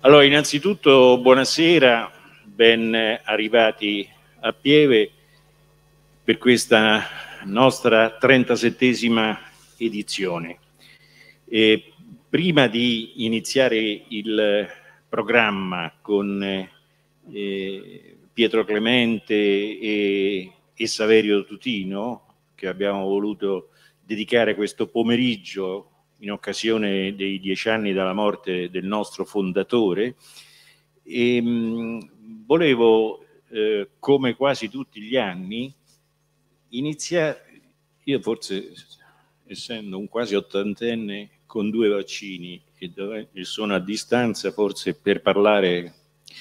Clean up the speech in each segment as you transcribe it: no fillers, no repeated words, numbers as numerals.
Allora, innanzitutto buonasera, ben arrivati a Pieve per questa nostra 37esima edizione. E prima di iniziare il programma con Pietro Clemente e Saverio Tutino, che abbiamo voluto dedicare questo pomeriggio in occasione dei 10 anni dalla morte del nostro fondatore, volevo, come quasi tutti gli anni, iniziare, io forse essendo un quasi ottantenne con 2 vaccini e sono a distanza, forse per parlare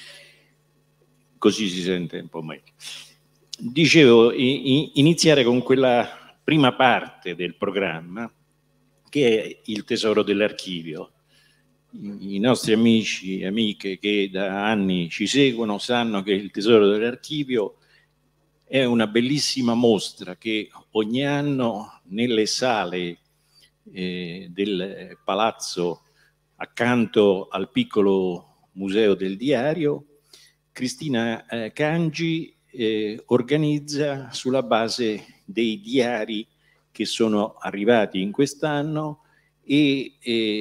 così si sente un po' meglio. Dicevo, iniziare con quella prima parte del programma che è il tesoro dell'archivio. I nostri amici e amiche che da anni ci seguono sanno che il tesoro dell'archivio è una bellissima mostra che ogni anno nelle sale del palazzo accanto al piccolo museo del diario Cristina Cangi organizza sulla base dei diari che sono arrivati in quest'anno e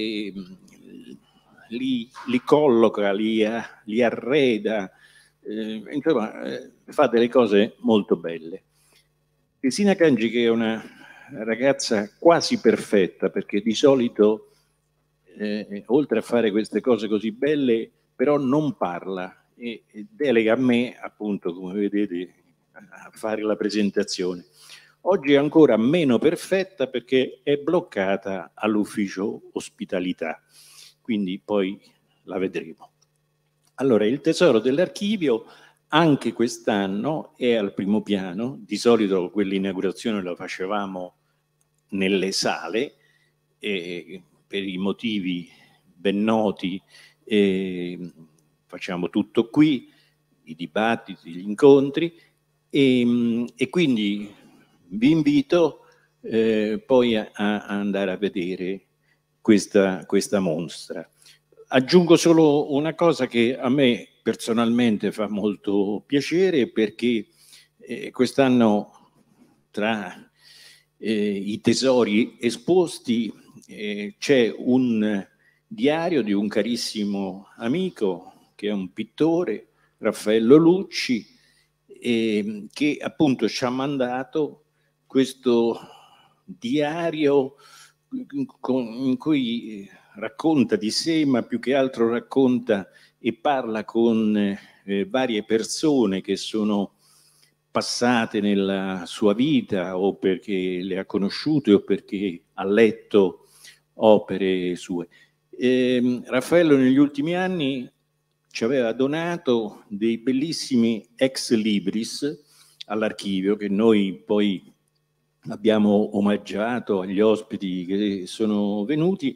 li colloca, li arreda, insomma fa delle cose molto belle. Cristina Cangi, che è una ragazza quasi perfetta, perché di solito oltre a fare queste cose così belle però non parla e delega a me, appunto, come vedete, a fare la presentazione. Oggi è ancora meno perfetta perché è bloccata all'ufficio ospitalità, quindi poi la vedremo. Allora, il tesoro dell'archivio anche quest'anno è al primo piano. Di solito quell'inaugurazione la facevamo nelle sale per i motivi ben noti, facciamo tutto qui, i dibattiti, gli incontri e quindi vi invito poi a andare a vedere questa mostra. Aggiungo solo una cosa che a me personalmente fa molto piacere, perché quest'anno tra i tesori esposti c'è un diario di un carissimo amico che è un pittore, Raffaello Lucci, che appunto ci ha mandato questo diario in cui racconta di sé, ma più che altro racconta e parla con varie persone che sono passate nella sua vita, o perché le ha conosciute o perché ha letto opere sue. Raffaello negli ultimi anni ci aveva donato dei bellissimi ex libris all'archivio, che noi poi abbiamo omaggiato agli ospiti che sono venuti,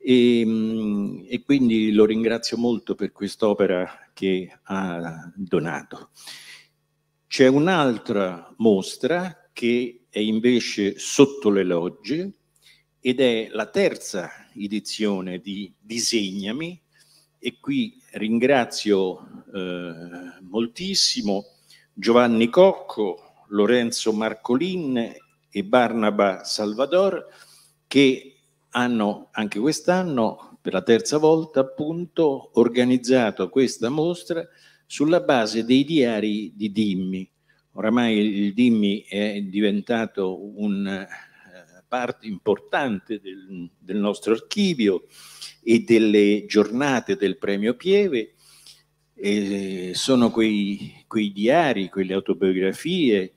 e quindi lo ringrazio molto per quest'opera che ha donato. C'è un'altra mostra che è invece sotto le logge ed è la terza edizione di Disegnami, e qui ringrazio moltissimo Giovanni Cocco, Lorenzo Marcolin e Barnaba Salvador, che hanno anche quest'anno, per la terza volta appunto, organizzato questa mostra sulla base dei diari di Dimmi. Oramai il Dimmi è diventato una parte importante del nostro archivio e delle giornate del Premio Pieve. Sono quei diari, quelle autobiografie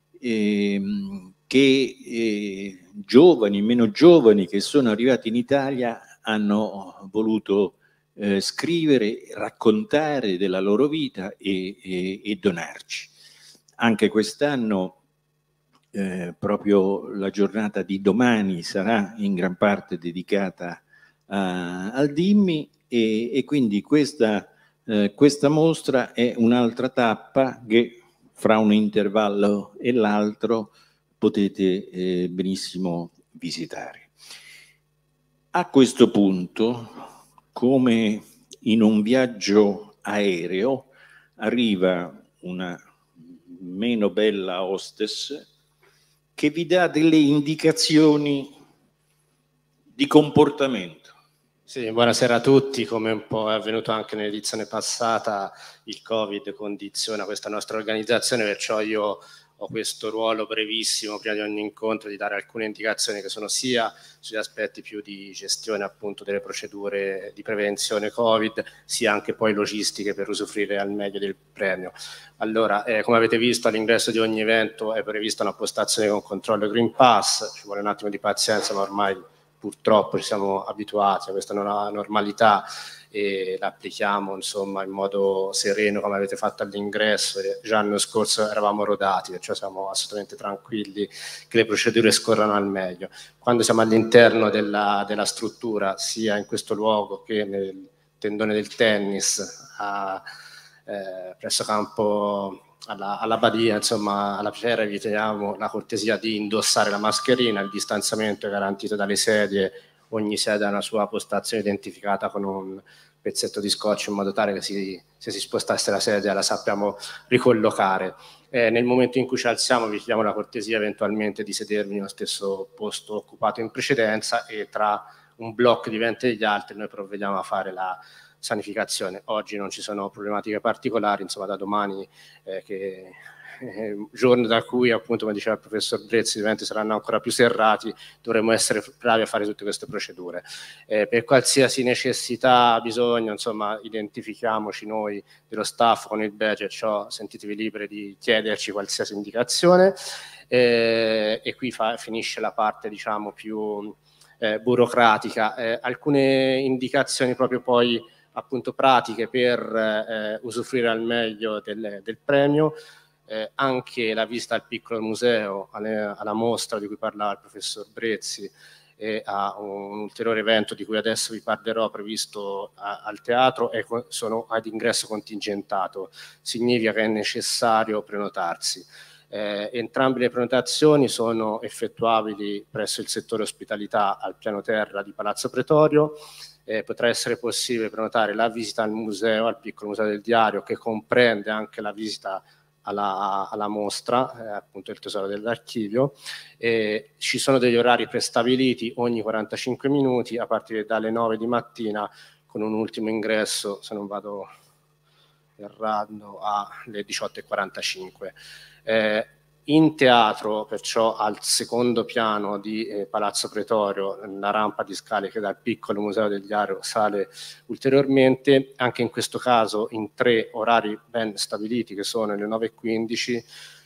che giovani, meno giovani, che sono arrivati in Italia hanno voluto scrivere, raccontare della loro vita e donarci. Anche quest'anno proprio la giornata di domani sarà in gran parte dedicata al Dimmi, e quindi questa mostra è un'altra tappa che fra un intervallo e l'altro potete benissimo visitare. A questo punto, come in un viaggio aereo arriva una meno bella hostess che vi dà delle indicazioni di comportamento. Sì, buonasera a tutti. Come un po' è avvenuto anche nell'edizione passata, il Covid condiziona questa nostra organizzazione, perciò io ho questo ruolo brevissimo prima di ogni incontro di dare alcune indicazioni che sono sia sugli aspetti più di gestione appunto delle procedure di prevenzione Covid, sia anche poi logistiche per usufruire al meglio del premio. Allora, come avete visto, all'ingresso di ogni evento è prevista una postazione con controllo Green Pass, ci vuole un attimo di pazienza, ma ormai purtroppo ci siamo abituati a questa normalità e la applichiamo insomma in modo sereno come avete fatto all'ingresso. E già l'anno scorso eravamo rodati, perciò siamo assolutamente tranquilli che le procedure scorrano al meglio. Quando siamo all'interno della struttura, sia in questo luogo che nel tendone del tennis presso campo alla Badia, insomma alla Fiera, vi teniamo la cortesia di indossare la mascherina, il distanziamento è garantito dalle sedie, ogni sedia ha una sua postazione identificata con un pezzetto di scotch in modo tale che se si spostasse la sedia la sappiamo ricollocare. Nel momento in cui ci alziamo vi chiediamo la cortesia eventualmente di sedervi nello stesso posto occupato in precedenza e tra un blocco di 20 degli altri noi provvediamo a fare la sanificazione. Oggi non ci sono problematiche particolari, insomma da domani giorno da cui appunto come diceva il professor Brezzi gli eventi saranno ancora più serrati, dovremo essere bravi a fare tutte queste procedure. Per qualsiasi necessità, bisogno, insomma identifichiamoci noi dello staff con il badge, ciò sentitevi liberi di chiederci qualsiasi indicazione e qui finisce la parte diciamo più burocratica. Alcune indicazioni proprio poi appunto pratiche per usufruire al meglio del premio, anche la visita al piccolo museo, alla mostra di cui parlava il professor Brezzi e a un ulteriore evento di cui adesso vi parlerò previsto al teatro sono ad ingresso contingentato, significa che è necessario prenotarsi. Entrambe le prenotazioni sono effettuabili presso il settore ospitalità al piano terra di Palazzo Pretorio. Potrà essere possibile prenotare la visita al museo, al piccolo museo del diario, che comprende anche la visita alla mostra, appunto il tesoro dell'archivio. Ci sono degli orari prestabiliti ogni 45 minuti a partire dalle 9 di mattina, con un ultimo ingresso, se non vado errando, alle 18:45. In teatro, perciò al secondo piano di Palazzo Pretorio, la rampa di scale che dal piccolo museo del diario sale ulteriormente, anche in questo caso in 3 orari ben stabiliti che sono le 9:15,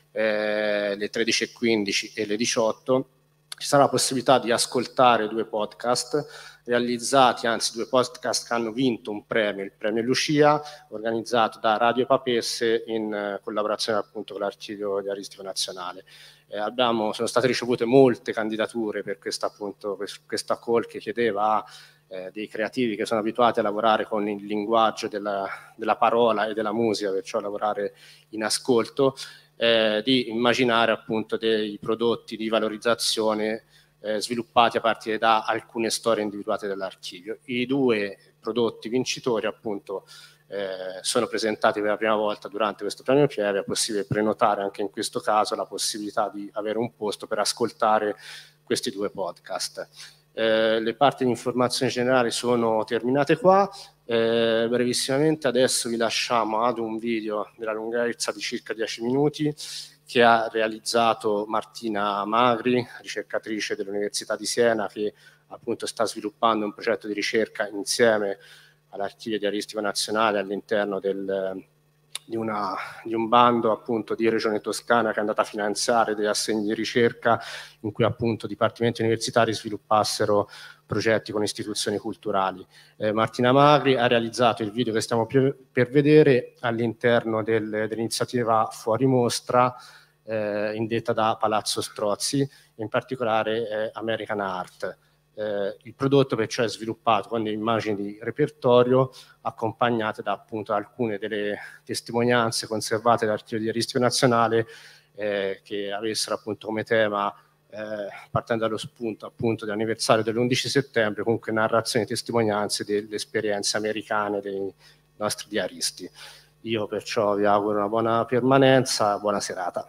le 13:15 e le 18, ci sarà la possibilità di ascoltare 2 podcast realizzati, anzi 2 podcast che hanno vinto un premio, il premio Lucia, organizzato da Radio Papesse in collaborazione appunto con l'Archivio Diaristico Nazionale. Sono state ricevute molte candidature per questa call che chiedeva dei creativi che sono abituati a lavorare con il linguaggio della parola e della musica, perciò lavorare in ascolto, di immaginare appunto dei prodotti di valorizzazione sviluppati a partire da alcune storie individuate dall'archivio. I 2 prodotti vincitori appunto sono presentati per la prima volta durante questo premio Pieve. È possibile prenotare anche in questo caso la possibilità di avere un posto per ascoltare questi 2 podcast. Le parti di informazione generali sono terminate qua. Brevissimamente adesso vi lasciamo ad un video della lunghezza di circa 10 minuti che ha realizzato Martina Magri, ricercatrice dell'Università di Siena, che appunto sta sviluppando un progetto di ricerca insieme all'Archivio Diaristico Nazionale all'interno di un bando appunto di Regione Toscana che è andata a finanziare degli assegni di ricerca in cui appunto dipartimenti universitari sviluppassero progetti con istituzioni culturali. Martina Magri ha realizzato il video che stiamo per vedere all'interno dell'iniziativa Fuori Mostra indetta da Palazzo Strozzi, in particolare American Art. Il prodotto perciò è sviluppato con delle immagini di repertorio accompagnate da appunto alcune delle testimonianze conservate dall'Archivio Diaristico Nazionale che avessero appunto come tema partendo dallo spunto appunto dell'anniversario dell'11 settembre, comunque narrazioni e testimonianze delle esperienze americane dei nostri diaristi. Io perciò vi auguro una buona permanenza, buona serata.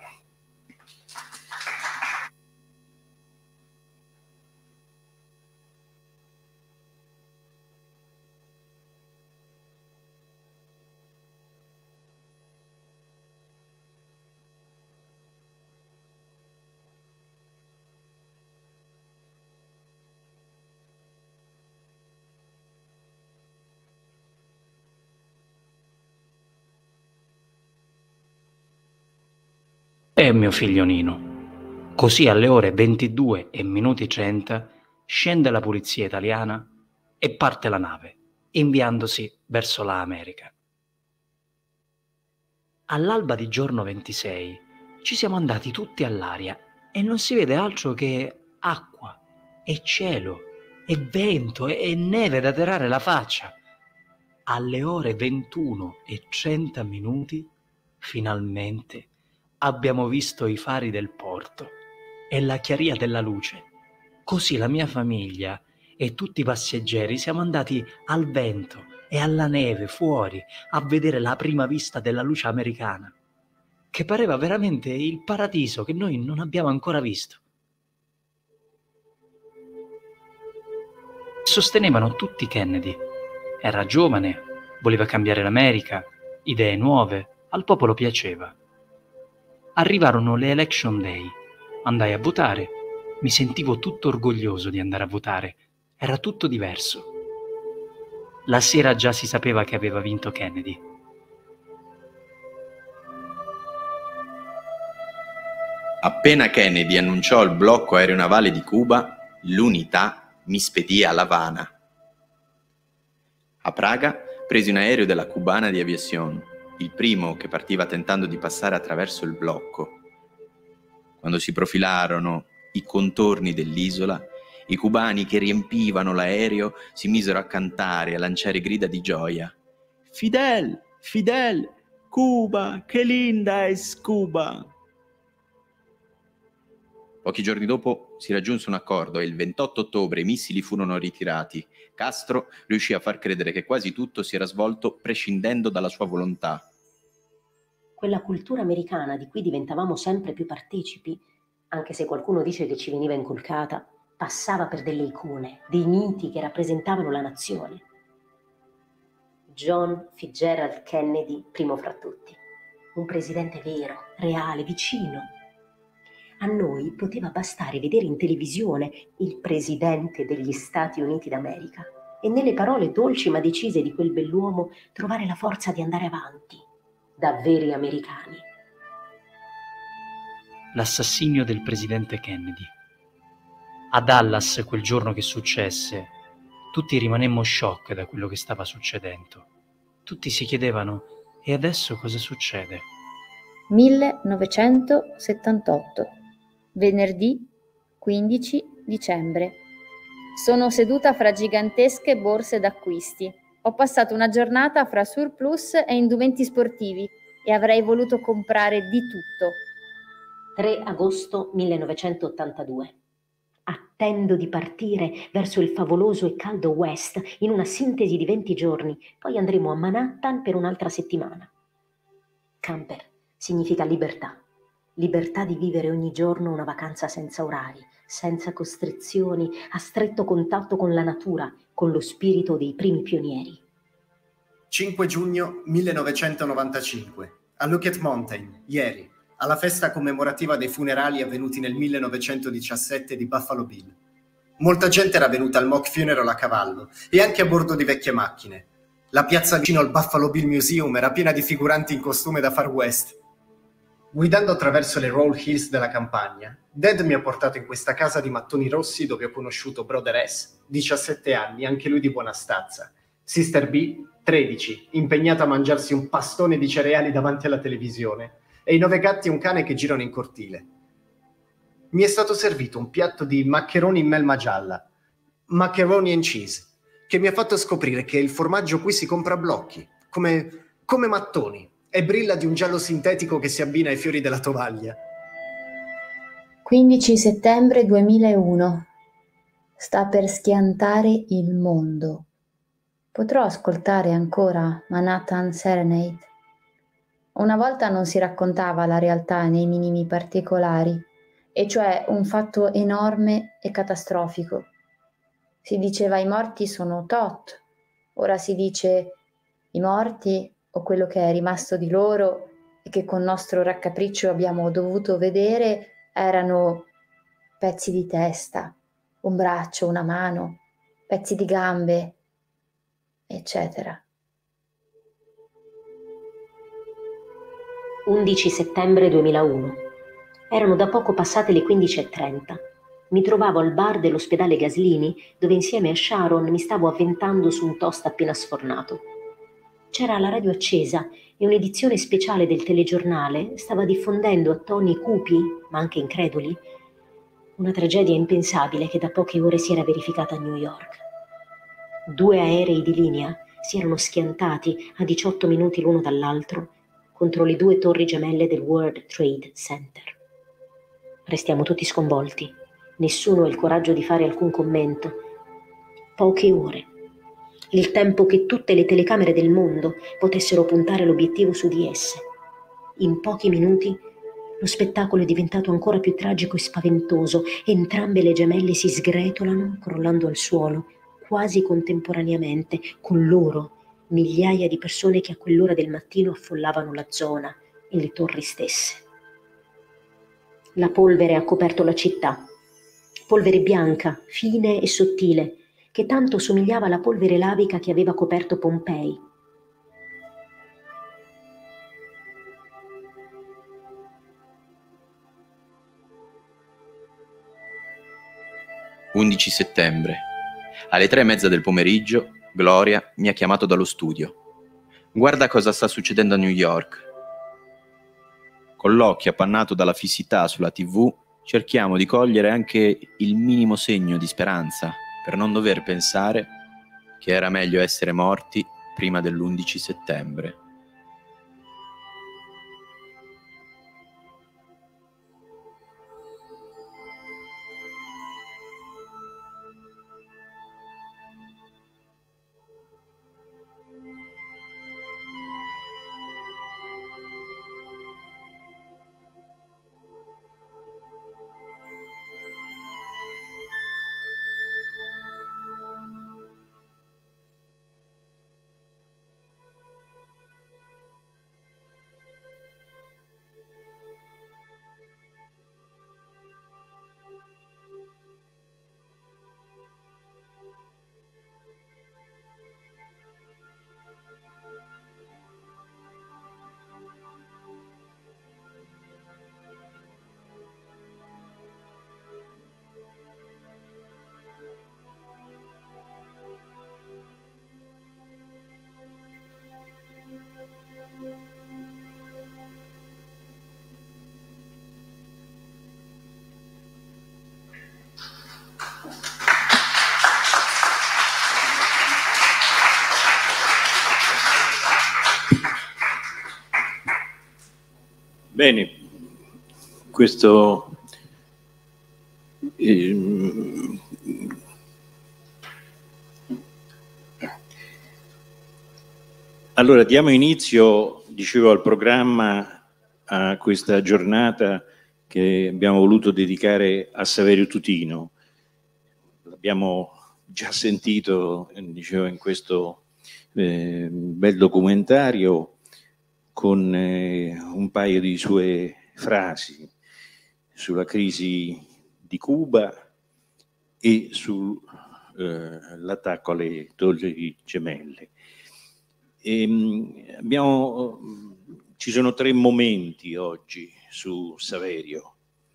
Mio figlio Nino. Così alle ore 22 e minuti 30 scende la polizia italiana e parte la nave, inviandosi verso la America. All'alba di giorno 26 ci siamo andati tutti all'aria e non si vede altro che acqua e cielo e vento e neve da tirare la faccia. Alle ore 21 e 30 minuti finalmente abbiamo visto i fari del porto e la chiaria della luce. Così la mia famiglia e tutti i passeggeri siamo andati al vento e alla neve fuori a vedere la prima vista della luce americana, che pareva veramente il paradiso che noi non abbiamo ancora visto. Sostenevano tutti Kennedy. Era giovane, voleva cambiare l'America, idee nuove, al popolo piaceva. Arrivarono le election day, andai a votare, mi sentivo tutto orgoglioso di andare a votare, era tutto diverso. La sera già si sapeva che aveva vinto Kennedy. Appena Kennedy annunciò il blocco aeronavale di Cuba, l'Unità mi spedì a La Habana. A Praga presi un aereo della Cubana di Aviación, il primo che partiva tentando di passare attraverso il blocco. Quando si profilarono i contorni dell'isola, i cubani che riempivano l'aereo si misero a cantare e a lanciare grida di gioia. Fidel, Fidel, Cuba, che linda es Cuba! Pochi giorni dopo si raggiunse un accordo e il 28 ottobre i missili furono ritirati. Castro riuscì a far credere che quasi tutto si era svolto prescindendo dalla sua volontà. Quella cultura americana di cui diventavamo sempre più partecipi, anche se qualcuno dice che ci veniva inculcata, passava per delle icone, dei miti che rappresentavano la nazione. John Fitzgerald Kennedy, primo fra tutti. Un presidente vero, reale, vicino. A noi poteva bastare vedere in televisione il presidente degli Stati Uniti d'America e nelle parole dolci ma decise di quel bell'uomo trovare la forza di andare avanti, da veri americani. L'assassinio del presidente Kennedy. A Dallas, quel giorno che successe, tutti rimanemmo shock da quello che stava succedendo. Tutti si chiedevano: e adesso cosa succede? 1978, venerdì 15 dicembre. Sono seduta fra gigantesche borse d'acquisti. Ho passato una giornata fra surplus e indumenti sportivi e avrei voluto comprare di tutto. 3 agosto 1982. Attendo di partire verso il favoloso e caldo West in una sintesi di 20 giorni, poi andremo a Manhattan per un'altra settimana. Camper significa libertà. Libertà di vivere ogni giorno una vacanza senza orari, senza costrizioni, a stretto contatto con la natura, con lo spirito dei primi pionieri. 5 giugno 1995, a Lookout Mountain, ieri, alla festa commemorativa dei funerali avvenuti nel 1917 di Buffalo Bill. Molta gente era venuta al mock funeral a cavallo e anche a bordo di vecchie macchine. La piazza vicino al Buffalo Bill Museum era piena di figuranti in costume da Far West. Guidando attraverso le Roll Hills della campagna, Dad mi ha portato in questa casa di mattoni rossi dove ho conosciuto Brother S, 17 anni, anche lui di buona stazza. Sister B, 13, impegnata a mangiarsi un pastone di cereali davanti alla televisione, e i 9 gatti e un cane che girano in cortile. Mi è stato servito un piatto di maccheroni in melma gialla, macaroni and cheese, che mi ha fatto scoprire che il formaggio qui si compra a blocchi, come mattoni, e brilla di un giallo sintetico che si abbina ai fiori della tovaglia. 15 settembre 2001. Sta per schiantare il mondo. Potrò ascoltare ancora Manhattan Serenade? Una volta non si raccontava la realtà nei minimi particolari, e cioè un fatto enorme e catastrofico. Si diceva i morti sono tot, ora si dice i morti o quello che è rimasto di loro e che con nostro raccapriccio abbiamo dovuto vedere erano pezzi di testa, un braccio, una mano, pezzi di gambe, eccetera. 11 settembre 2001. Erano da poco passate le 15:30. Mi trovavo al bar dell'ospedale Gaslini, dove insieme a Sharon mi stavo avventando su un toast appena sfornato. C'era la radio accesa e un'edizione speciale del telegiornale stava diffondendo a toni cupi, ma anche increduli, una tragedia impensabile che da poche ore si era verificata a New York. 2 aerei di linea si erano schiantati a 18 minuti l'uno dall'altro contro le 2 torri gemelle del World Trade Center. Restiamo tutti sconvolti. Nessuno ha il coraggio di fare alcun commento. Poche ore. Il tempo che tutte le telecamere del mondo potessero puntare l'obiettivo su di esse. In pochi minuti lo spettacolo è diventato ancora più tragico e spaventoso. Entrambe le gemelle si sgretolano, crollando al suolo, quasi contemporaneamente, con loro migliaia di persone che a quell'ora del mattino affollavano la zona e le torri stesse. La polvere ha coperto la città. Polvere bianca, fine e sottile, che tanto somigliava alla polvere lavica che aveva coperto Pompei. «11 settembre. Alle 3:30 del pomeriggio, Gloria mi ha chiamato dallo studio. Guarda cosa sta succedendo a New York». Con l'occhio appannato dalla fissità sulla TV, cerchiamo di cogliere anche il minimo segno di speranza, per non dover pensare che era meglio essere morti prima dell'11 settembre. Bene, questo allora diamo inizio, dicevo, al programma, a questa giornata che abbiamo voluto dedicare a Saverio Tutino. L'abbiamo già sentito, dicevo, in questo bel documentario, con un paio di sue frasi sulla crisi di Cuba e sull'attacco alle Torri Gemelle. Ci sono 3 momenti oggi su Saverio.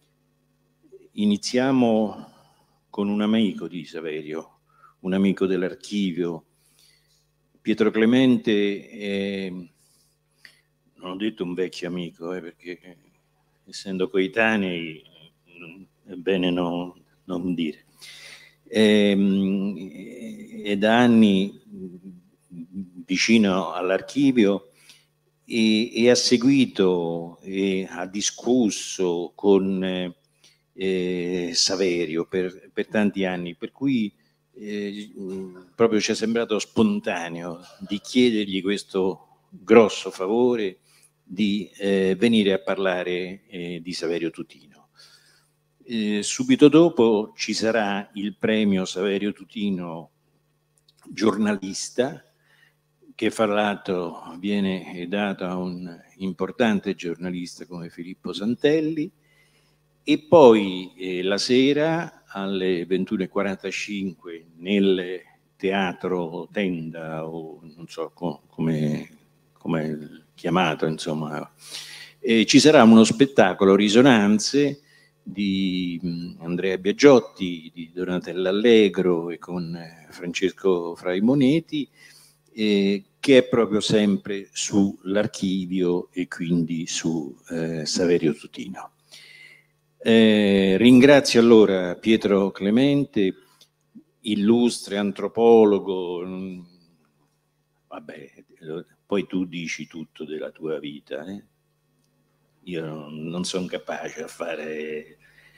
Iniziamo con un amico di Saverio, un amico dell'archivio, Pietro Clemente. Non ho detto un vecchio amico, perché essendo coetanei è bene non dire. È da anni vicino all'archivio e ha seguito e ha discusso con Saverio per tanti anni, per cui proprio ci è sembrato spontaneo di chiedergli questo grosso favore di venire a parlare di Saverio Tutino. Subito dopo ci sarà il premio Saverio Tutino giornalista, che fra l'altro viene dato a un importante giornalista come Filippo Santelli, e poi la sera alle 21:45 nel Teatro Tenda, o non so come chiamato, insomma, ci sarà uno spettacolo Risonanze di Andrea Biagiotti, di Donatella Allegro e con Francesco Fraimoneti, che è proprio sempre sull'archivio e quindi su Saverio Tutino. Ringrazio allora Pietro Clemente, illustre antropologo. Vabbè, poi tu dici tutto della tua vita, io non sono capace a fare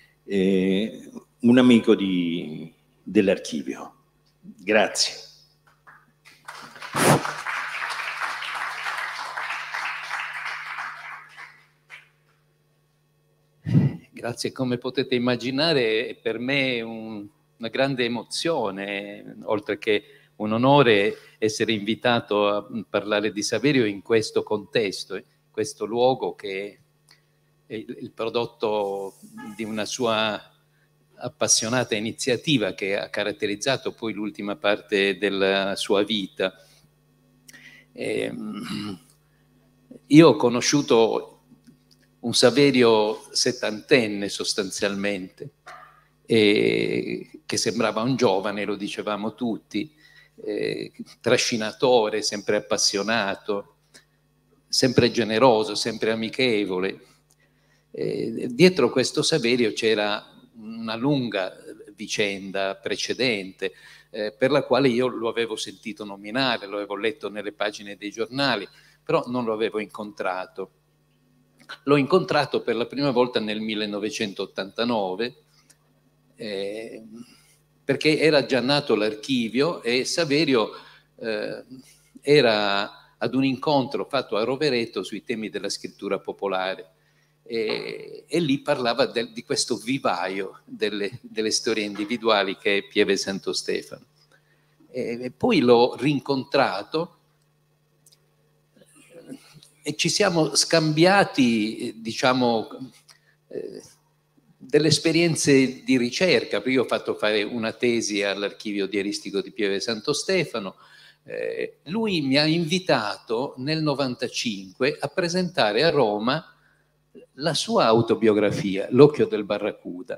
un amico dell'archivio. Grazie. Grazie, come potete immaginare è per me una grande emozione, oltre che un onore essere invitato a parlare di Saverio in questo contesto, in questo luogo che è il prodotto di una sua appassionata iniziativa che ha caratterizzato poi l'ultima parte della sua vita. Io ho conosciuto un Saverio settantenne sostanzialmente, che sembrava un giovane, lo dicevamo tutti, trascinatore, sempre appassionato, sempre generoso, sempre amichevole. Dietro questo Saverio c'era una lunga vicenda precedente, per la quale io lo avevo sentito nominare, lo avevo letto nelle pagine dei giornali, però non lo avevo incontrato. L'ho incontrato per la prima volta nel 1989, perché era già nato l'archivio e Saverio era ad un incontro fatto a Rovereto sui temi della scrittura popolare, e lì parlava di questo vivaio delle storie individuali che è Pieve Santo Stefano. E poi l'ho rincontrato e ci siamo scambiati, diciamo, delle esperienze di ricerca. Io ho fatto fare una tesi all'archivio diaristico di Pieve Santo Stefano. Lui mi ha invitato nel 95 a presentare a Roma la sua autobiografia, L'occhio del Barracuda.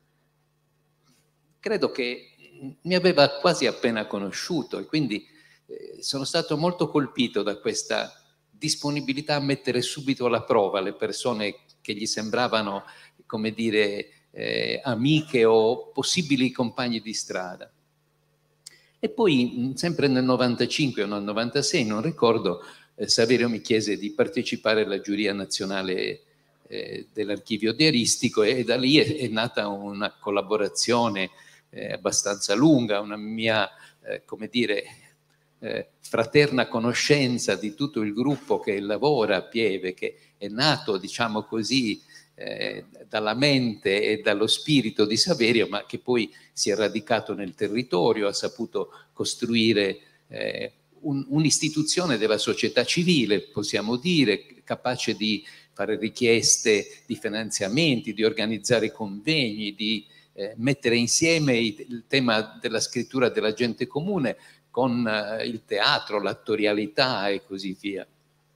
Credo che mi aveva quasi appena conosciuto e quindi sono stato molto colpito da questa disponibilità a mettere subito alla prova le persone che gli sembravano, come dire, amiche o possibili compagni di strada. E poi, sempre nel 95 o nel 96, non ricordo, Saverio mi chiese di partecipare alla giuria nazionale dell'archivio diaristico, e da lì è nata una collaborazione abbastanza lunga, una mia, come dire, fraterna conoscenza di tutto il gruppo che lavora a Pieve, che è nato, diciamo così, dalla mente e dallo spirito di Saverio, ma che poi si è radicato nel territorio, ha saputo costruire un'istituzione della società civile, possiamo dire, capace di fare richieste di finanziamenti, di organizzare convegni, di mettere insieme il tema della scrittura della gente comune con il teatro, l'attorialità e così via.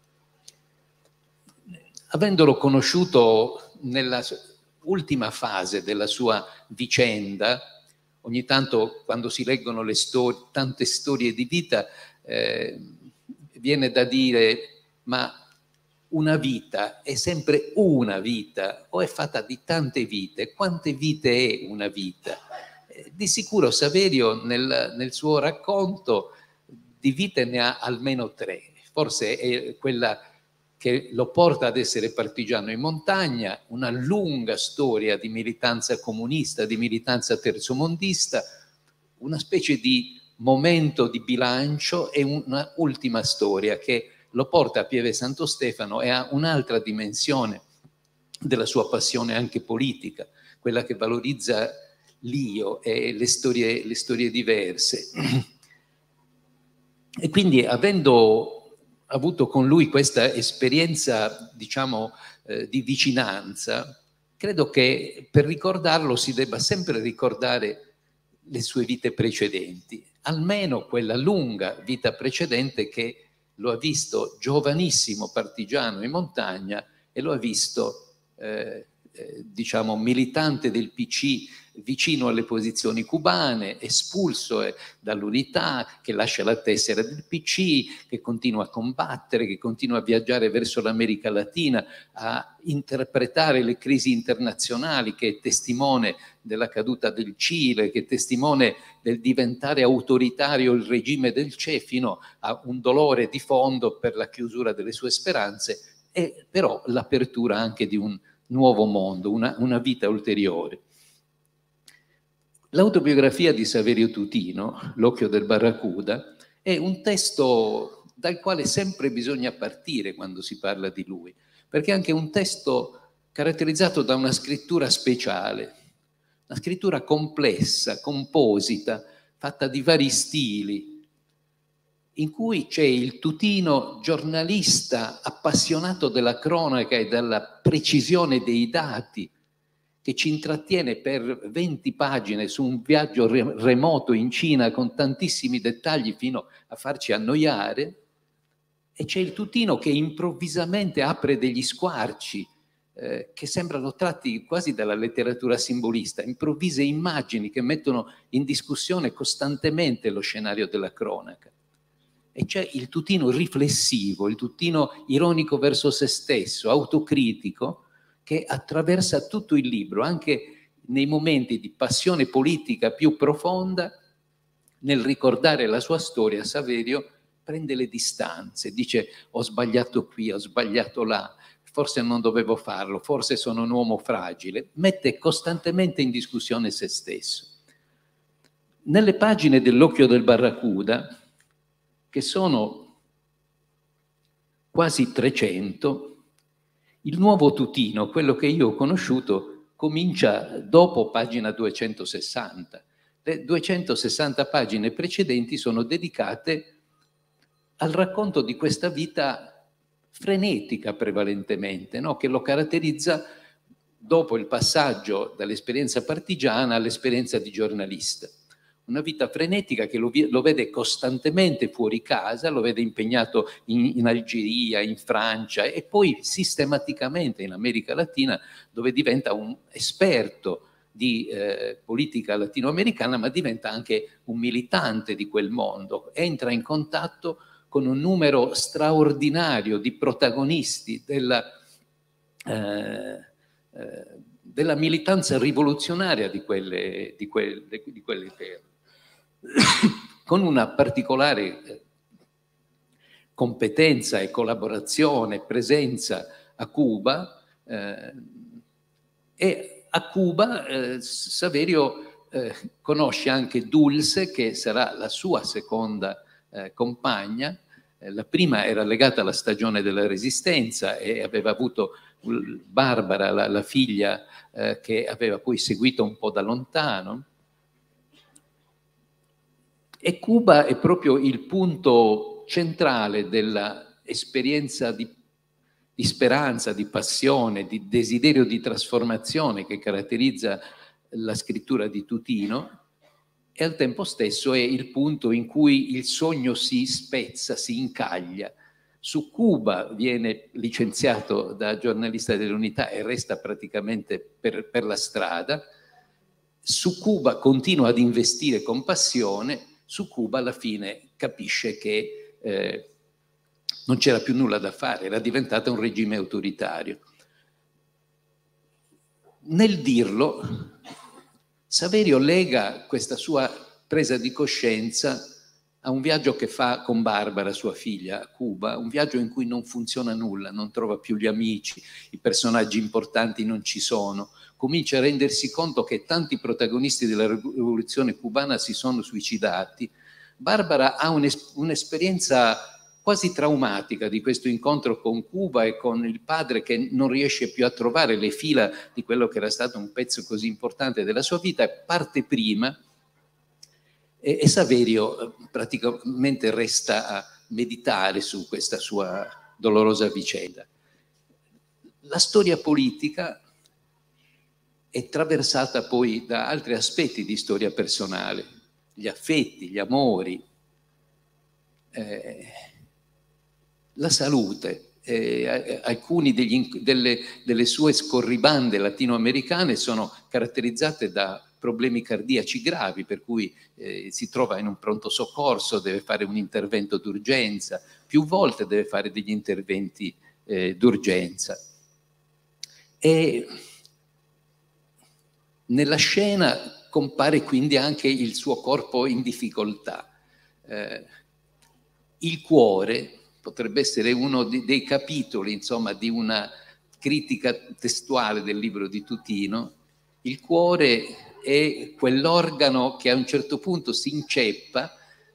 Avendolo conosciuto nella ultima fase della sua vicenda, ogni tanto quando si leggono le tante storie di vita, viene da dire: ma una vita è sempre una vita o è fatta di tante vite? Quante vite è una vita? Di sicuro Saverio nel suo racconto di vite ne ha almeno 3, forse è quella che lo porta ad essere partigiano in montagna, una lunga storia di militanza comunista, di militanza terzomondista, una specie di momento di bilancio e una ultima storia che lo porta a Pieve Santo Stefano e a un'altra dimensione della sua passione anche politica, quella che valorizza l'io e le storie diverse. E quindi, avendo avuto con lui questa esperienza, diciamo, di vicinanza, credo che per ricordarlo si debba sempre ricordare le sue vite precedenti, almeno quella lunga vita precedente che lo ha visto giovanissimo partigiano in montagna e lo ha visto diciamo militante del PC vicino alle posizioni cubane, espulso dall'unità, che lascia la tessera del PC, che continua a combattere, che continua a viaggiare verso l'America Latina, a interpretare le crisi internazionali, che è testimone della caduta del Cile, che è testimone del diventare autoritario il regime del Che, fino a un dolore di fondo per la chiusura delle sue speranze, e però l'apertura anche di un nuovo mondo, una vita ulteriore. L'autobiografia di Saverio Tutino, L'occhio del barracuda, è un testo dal quale sempre bisogna partire quando si parla di lui, perché è anche un testo caratterizzato da una scrittura speciale, una scrittura complessa, composita, fatta di vari stili, in cui c'è il Tutino giornalista appassionato della cronaca e della precisione dei dati, che ci intrattiene per 20 pagine su un viaggio remoto in Cina con tantissimi dettagli fino a farci annoiare, e c'è il Tutino che improvvisamente apre degli squarci che sembrano tratti quasi dalla letteratura simbolista, improvvise immagini che mettono in discussione costantemente lo scenario della cronaca. E c'è il Tutino riflessivo, il Tutino ironico verso se stesso, autocritico, che attraversa tutto il libro, anche nei momenti di passione politica più profonda. Nel ricordare la sua storia, Saverio prende le distanze, dice: ho sbagliato qui, ho sbagliato là, forse non dovevo farlo, forse sono un uomo fragile, mette costantemente in discussione se stesso. Nelle pagine dell'Occhio del barracuda, che sono quasi 300, il nuovo Tutino, quello che io ho conosciuto, comincia dopo pagina 260. Le 260 pagine precedenti sono dedicate al racconto di questa vita frenetica prevalentemente, no? Che lo caratterizza dopo il passaggio dall'esperienza partigiana all'esperienza di giornalista. Una vita frenetica che lo vede costantemente fuori casa, lo vede impegnato in Algeria, in Francia e poi sistematicamente in America Latina, dove diventa un esperto di politica latinoamericana, ma diventa anche un militante di quel mondo. Entra in contatto con un numero straordinario di protagonisti della militanza rivoluzionaria di quelle terre, con una particolare competenza e collaborazione, presenza a Cuba, e a Cuba Saverio conosce anche Dulce, che sarà la sua seconda compagna. La prima era legata alla stagione della Resistenza e aveva avuto Barbara, la figlia, che aveva poi seguito un po' da lontano. E Cuba è proprio il punto centrale dell'esperienza di speranza, di passione, di desiderio di trasformazione che caratterizza la scrittura di Tutino, e al tempo stesso è il punto in cui il sogno si spezza, si incaglia. Su Cuba viene licenziato da giornalista dell'Unità e resta praticamente per la strada. Su Cuba continua ad investire con passione. Su Cuba alla fine capisce che non c'era più nulla da fare, era diventata un regime autoritario. Nel dirlo, Saverio lega questa sua presa di coscienza a un viaggio che fa con Barbara, sua figlia, a Cuba, un viaggio in cui non funziona nulla, non trova più gli amici, i personaggi importanti non ci sono, comincia a rendersi conto che tanti protagonisti della rivoluzione cubana si sono suicidati. Barbara ha un'esperienza quasi traumatica di questo incontro con Cuba e con il padre che non riesce più a trovare le fila di quello che era stato un pezzo così importante della sua vita, e parte prima. E Saverio praticamente resta a meditare su questa sua dolorosa vicenda. La storia politica è traversata poi da altri aspetti di storia personale, gli affetti, gli amori, la salute. Alcune delle sue scorribande latinoamericane sono caratterizzate da problemi cardiaci gravi, per cui si trova in un pronto soccorso, deve fare un intervento d'urgenza, più volte deve fare degli interventi d'urgenza. E nella scena compare quindi anche il suo corpo in difficoltà. Il cuore potrebbe essere uno dei capitoli, insomma, di una critica testuale del libro di Tutino. Il cuore è quell'organo che a un certo punto si inceppa,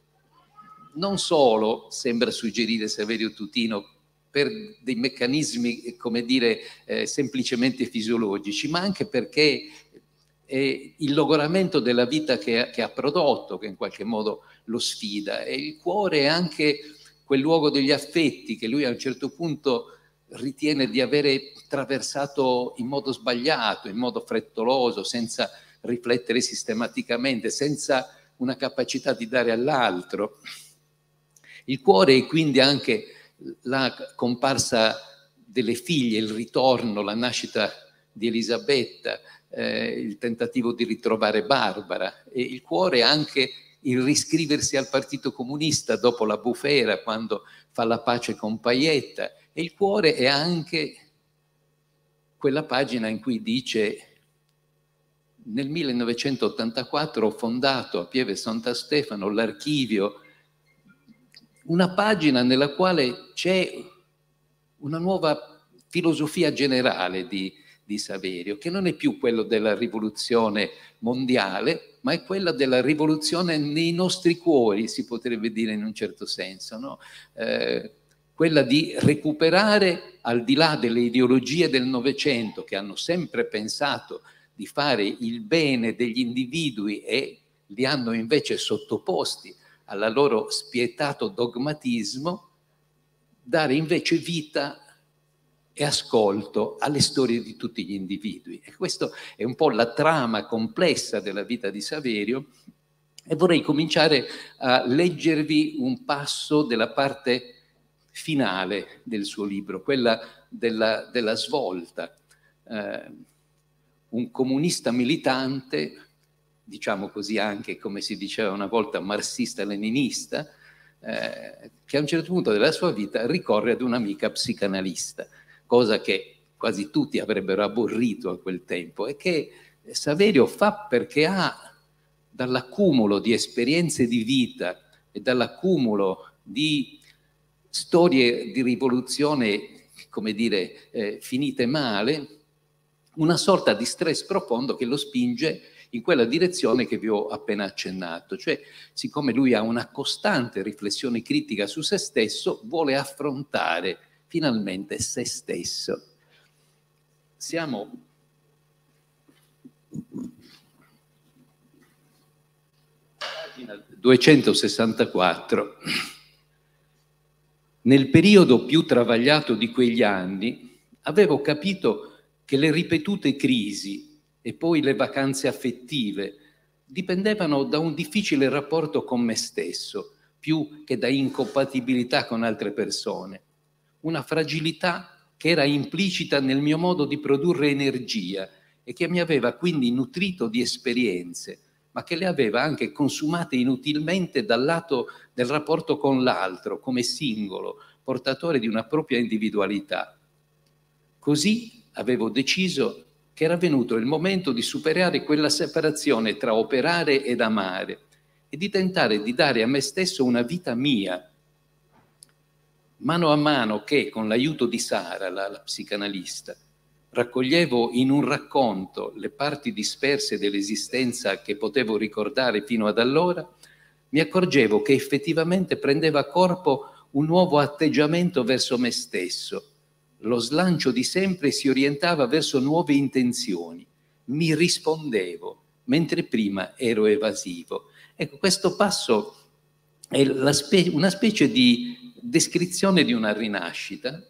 non solo, sembra suggerire Saverio Tutino, per dei meccanismi, come dire, semplicemente fisiologici, ma anche perché è il logoramento della vita che ha prodotto, che in qualche modo lo sfida. E il cuore è anche quel luogo degli affetti che lui a un certo punto ritiene di avere attraversato in modo sbagliato, in modo frettoloso, senza riflettere sistematicamente, senza una capacità di dare all'altro. Il cuore è quindi anche la comparsa delle figlie, il ritorno, la nascita di Elisabetta, il tentativo di ritrovare Barbara, e il cuore è anche il riscriversi al Partito Comunista dopo la bufera, quando fa la pace con Paietta, e il cuore è anche quella pagina in cui dice: nel 1984 ho fondato a Pieve Santa Stefano l'archivio, una pagina nella quale c'è una nuova filosofia generale di Saverio, che non è più quello della rivoluzione mondiale, ma è quella della rivoluzione nei nostri cuori, si potrebbe dire in un certo senso, no? Quella di recuperare, al di là delle ideologie del Novecento che hanno sempre pensato di fare il bene degli individui e li hanno invece sottoposti alla loro spietato dogmatismo, dare invece vita e ascolto alle storie di tutti gli individui. E questa è un po' la trama complessa della vita di Saverio, e vorrei cominciare a leggervi un passo della parte finale del suo libro, quella della svolta. Un comunista militante, diciamo così anche, come si diceva una volta, marxista-leninista, che a un certo punto della sua vita ricorre ad un'amica psicanalista, cosa che quasi tutti avrebbero aborrito a quel tempo, e che Saverio fa perché ha, dall'accumulo di esperienze di vita e dall'accumulo di storie di rivoluzione, come dire, finite male, una sorta di stress profondo che lo spinge in quella direzione che vi ho appena accennato. Cioè, siccome lui ha una costante riflessione critica su se stesso, vuole affrontare finalmente se stesso. Siamo pagina 264. Nel periodo più travagliato di quegli anni avevo capito che le ripetute crisi e poi le vacanze affettive dipendevano da un difficile rapporto con me stesso, più che da incompatibilità con altre persone. Una fragilità che era implicita nel mio modo di produrre energia e che mi aveva quindi nutrito di esperienze, ma che le aveva anche consumate inutilmente dal lato del rapporto con l'altro, come singolo, portatore di una propria individualità. Così avevo deciso che era venuto il momento di superare quella separazione tra operare ed amare e di tentare di dare a me stesso una vita mia. Mano a mano che, con l'aiuto di Sara, la psicanalista, raccoglievo in un racconto le parti disperse dell'esistenza che potevo ricordare fino ad allora, mi accorgevo che effettivamente prendeva corpo un nuovo atteggiamento verso me stesso. Lo slancio di sempre si orientava verso nuove intenzioni. Mi rispondevo, mentre prima ero evasivo. Ecco, questo passo è una specie di descrizione di una rinascita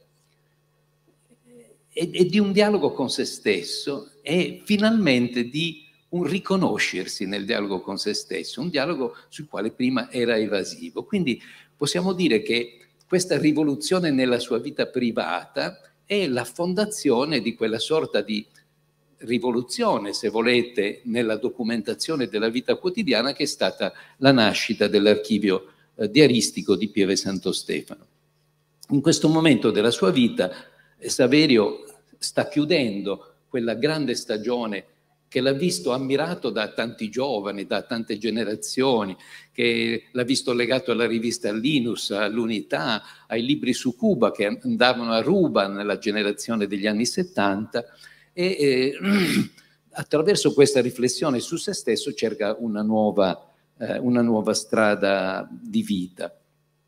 e di un dialogo con se stesso e finalmente di un riconoscersi nel dialogo con se stesso, un dialogo sul quale prima era evasivo. Quindi possiamo dire che questa rivoluzione nella sua vita privata è la fondazione di quella sorta di rivoluzione, se volete, nella documentazione della vita quotidiana che è stata la nascita dell'archivio diaristico di Pieve Santo Stefano. In questo momento della sua vita Saverio sta chiudendo quella grande stagione che l'ha visto ammirato da tanti giovani, da tante generazioni, che l'ha visto legato alla rivista Linus, all'Unità, ai libri su Cuba che andavano a ruba nella generazione degli anni 70 e attraverso questa riflessione su se stesso cerca una nuova strada di vita.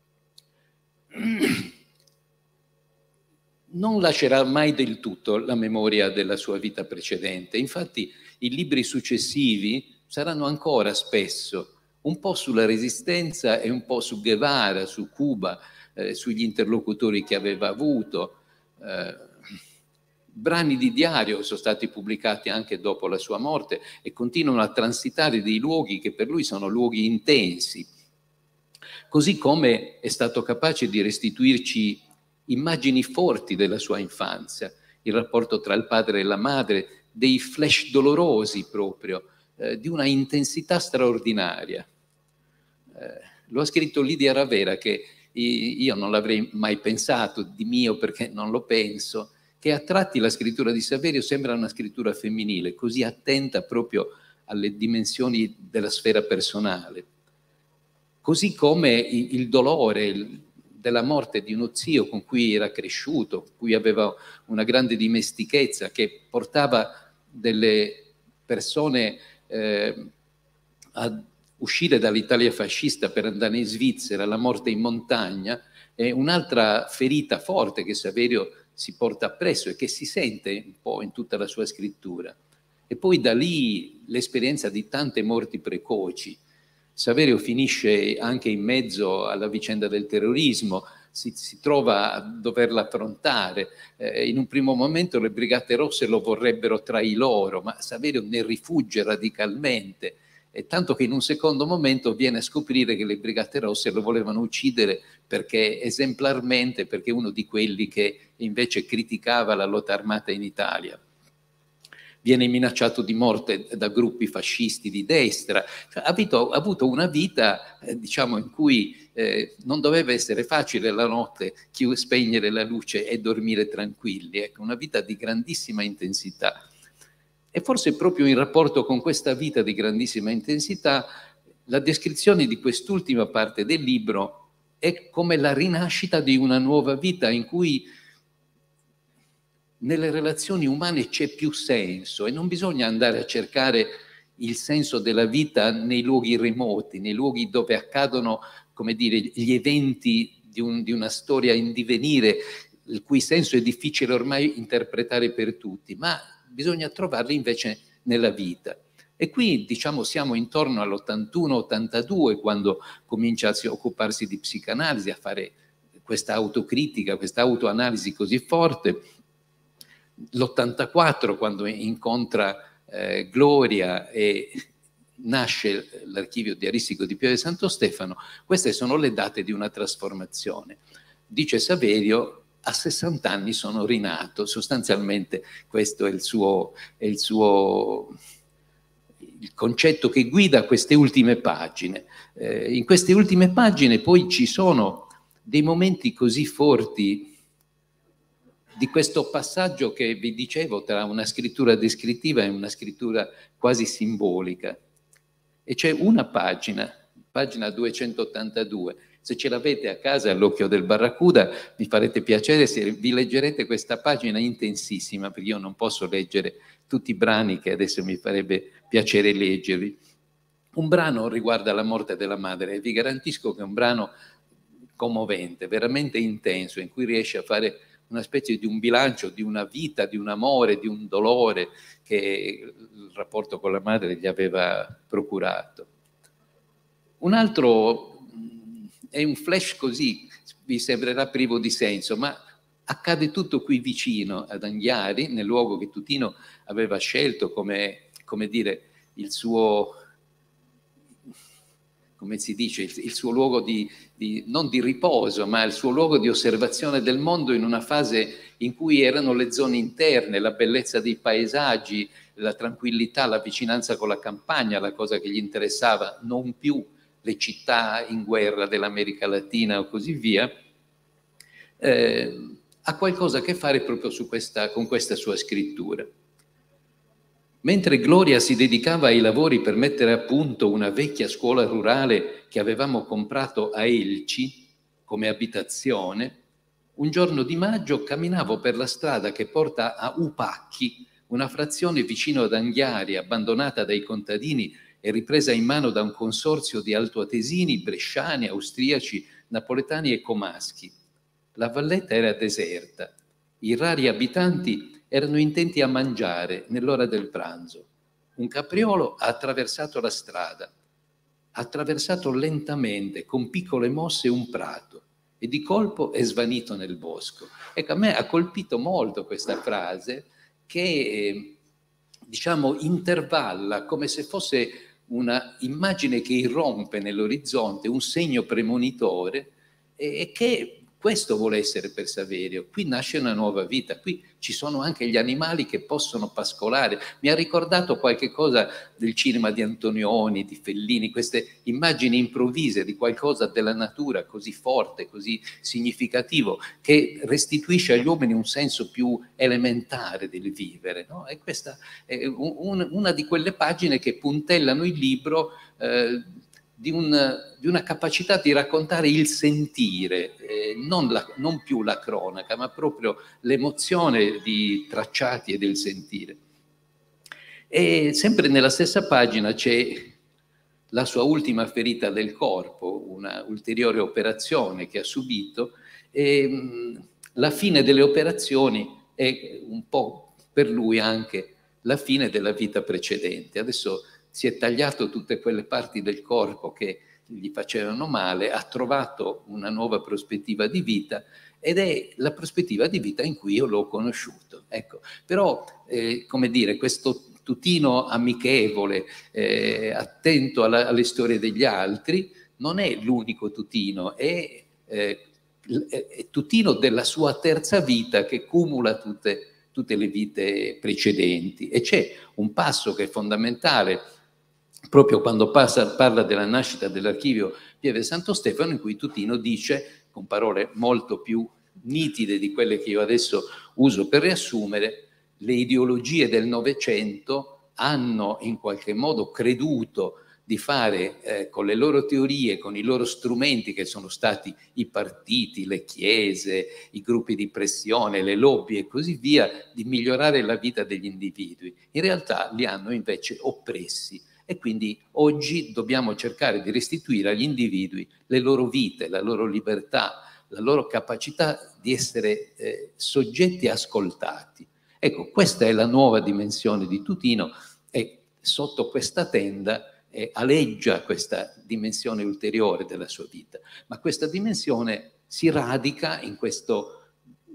Non lascerà mai del tutto la memoria della sua vita precedente. Infatti i libri successivi saranno ancora spesso un po' sulla resistenza e un po' su Guevara, su Cuba, sugli interlocutori che aveva avuto. Brani di diario sono stati pubblicati anche dopo la sua morte e continuano a transitare dei luoghi che per lui sono luoghi intensi. Così come è stato capace di restituirci immagini forti della sua infanzia, il rapporto tra il padre e la madre, dei flash dolorosi proprio, di una intensità straordinaria. Lo ha scritto Lidia Ravera, che io non l'avrei mai pensato di mio perché non lo penso, che a tratti la scrittura di Saverio sembra una scrittura femminile, così attenta proprio alle dimensioni della sfera personale. Così come il dolore della morte di uno zio con cui era cresciuto, con cui aveva una grande dimestichezza, che portava delle persone a uscire dall'Italia fascista per andare in Svizzera, la morte in montagna, è un'altra ferita forte che Saverio si porta appresso e che si sente un po' in tutta la sua scrittura. E poi da lì l'esperienza di tante morti precoci. Saverio finisce anche in mezzo alla vicenda del terrorismo, si trova a doverla affrontare. In un primo momento le Brigate Rosse lo vorrebbero tra i loro, ma Saverio ne rifugge radicalmente, e tanto che in un secondo momento viene a scoprire che le Brigate Rosse lo volevano uccidere perché esemplarmente, perché è uno di quelli che invece criticava la lotta armata in Italia. Viene minacciato di morte da gruppi fascisti di destra. Cioè, ha avuto una vita, diciamo, in cui non doveva essere facile la notte spegnere la luce e dormire tranquilli. Ecco, una vita di grandissima intensità. E forse proprio in rapporto con questa vita di grandissima intensità, la descrizione di quest'ultima parte del libro è come la rinascita di una nuova vita in cui nelle relazioni umane c'è più senso e non bisogna andare a cercare il senso della vita nei luoghi remoti, nei luoghi dove accadono, come dire, gli eventi di una storia in divenire, il cui senso è difficile ormai interpretare per tutti, ma bisogna trovarli invece nella vita. E qui, diciamo, siamo intorno all'81-82, quando comincia a occuparsi di psicanalisi, a fare questa autocritica, questa autoanalisi così forte. L'84, quando incontra Gloria e nasce l'archivio diaristico di Pieve Santo Stefano. Queste sono le date di una trasformazione. Dice Saverio: a 60 anni sono rinato. Sostanzialmente questo è il concetto che guida queste ultime pagine. In queste ultime pagine poi ci sono dei momenti così forti di questo passaggio che vi dicevo tra una scrittura descrittiva e una scrittura quasi simbolica. E c'è una pagina pagina 282. Se ce l'avete a casa all'occhio del Barracuda, mi farete piacere se vi leggerete questa pagina intensissima, perché io non posso leggere tutti i brani che adesso mi farebbe piacere leggervi. Un brano riguarda la morte della madre e vi garantisco che è un brano commovente, veramente intenso, in cui riesce a fare una specie di un bilancio di una vita, di un amore, di un dolore che il rapporto con la madre gli aveva procurato. Un altro è un flash così, vi sembrerà privo di senso, ma accade tutto qui vicino ad Anghiari, nel luogo che Tutino aveva scelto come dire, il suo, come si dice, il suo luogo non di riposo, ma il suo luogo di osservazione del mondo in una fase in cui erano le zone interne, la bellezza dei paesaggi, la tranquillità, la vicinanza con la campagna, la cosa che gli interessava, non più le città in guerra dell'America Latina o così via, ha qualcosa a che fare proprio con questa sua scrittura. Mentre Gloria si dedicava ai lavori per mettere a punto una vecchia scuola rurale che avevamo comprato a Elci come abitazione, un giorno di maggio camminavo per la strada che porta a Upacchi, una frazione vicino ad Anghiari, abbandonata dai contadini e ripresa in mano da un consorzio di altoatesini, bresciani, austriaci, napoletani e comaschi. La valletta era deserta. I rari abitanti erano intenti a mangiare nell'ora del pranzo. Un capriolo ha attraversato la strada, ha attraversato lentamente, con piccole mosse, un prato e di colpo è svanito nel bosco. Ecco, a me ha colpito molto questa frase che, diciamo, intervalla come se fosse una immagine che irrompe nell'orizzonte, un segno premonitore, e che questo vuole essere per Saverio. Qui nasce una nuova vita, qui ci sono anche gli animali che possono pascolare. Mi ha ricordato qualche cosa del cinema di Antonioni, di Fellini, queste immagini improvvise di qualcosa della natura così forte, così significativo, che restituisce agli uomini un senso più elementare del vivere, no? E questa è una di quelle pagine che puntellano il libro di una capacità di raccontare il sentire, non più la cronaca, ma proprio l'emozione di tracciati e del sentire. E sempre nella stessa pagina c'è la sua ultima ferita del corpo, una ulteriore operazione che ha subito, e la fine delle operazioni è un po' per lui anche la fine della vita precedente. Adesso si è tagliato tutte quelle parti del corpo che gli facevano male, ha trovato una nuova prospettiva di vita ed è la prospettiva di vita in cui io l'ho conosciuto. Ecco, però, come dire, questo Tutino amichevole, attento alle storie degli altri, non è l'unico Tutino, è Tutino della sua terza vita che cumula tutte le vite precedenti. E c'è un passo che è fondamentale proprio quando parla della nascita dell'archivio Pieve Santo Stefano, in cui Tutino dice, con parole molto più nitide di quelle che io adesso uso per riassumere, le ideologie del Novecento hanno in qualche modo creduto di fare con le loro teorie, con i loro strumenti che sono stati i partiti, le chiese, i gruppi di pressione, le lobby e così via, di migliorare la vita degli individui. In realtà li hanno invece oppressi. E quindi oggi dobbiamo cercare di restituire agli individui le loro vite, la loro libertà, la loro capacità di essere soggetti ascoltati. Ecco, questa è la nuova dimensione di Tutino e sotto questa tenda aleggia questa dimensione ulteriore della sua vita. Ma questa dimensione si radica in questa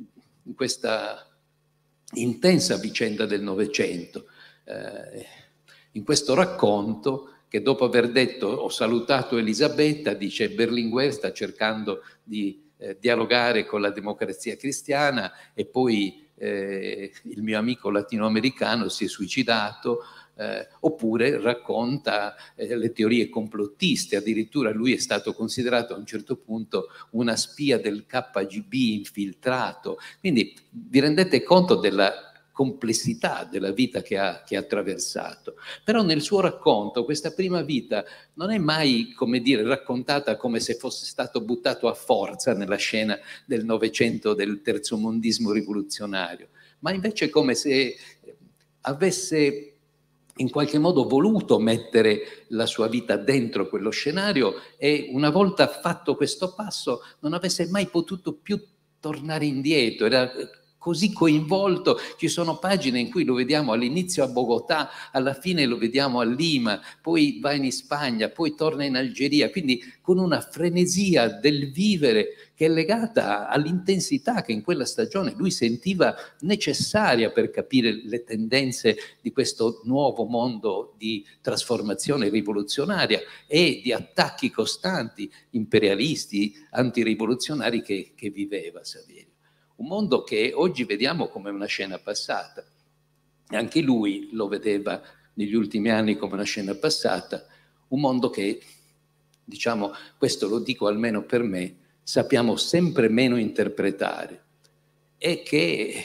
intensa vicenda del Novecento, in questo racconto che dopo aver detto ho salutato Elisabetta, dice Berlinguer sta cercando di dialogare con la democrazia cristiana e poi il mio amico latinoamericano si è suicidato, oppure racconta le teorie complottiste, addirittura lui è stato considerato a un certo punto una spia del KGB infiltrato. Quindi vi rendete conto della complessità della vita che ha attraversato. Però nel suo racconto questa prima vita non è mai, come dire, raccontata come se fosse stato buttato a forza nella scena del Novecento, del terzomondismo rivoluzionario, ma invece come se avesse in qualche modo voluto mettere la sua vita dentro quello scenario e una volta fatto questo passo non avesse mai potuto più tornare indietro, era così coinvolto. Ci sono pagine in cui lo vediamo all'inizio a Bogotà, alla fine lo vediamo a Lima, poi va in Spagna, poi torna in Algeria, quindi con una frenesia del vivere che è legata all'intensità che in quella stagione lui sentiva necessaria per capire le tendenze di questo nuovo mondo di trasformazione rivoluzionaria e di attacchi costanti imperialisti, antirivoluzionari che viveva Saverio. Un mondo che oggi vediamo come una scena passata. Anche lui lo vedeva negli ultimi anni come una scena passata, un mondo che, diciamo, questo lo dico almeno per me, sappiamo sempre meno interpretare e che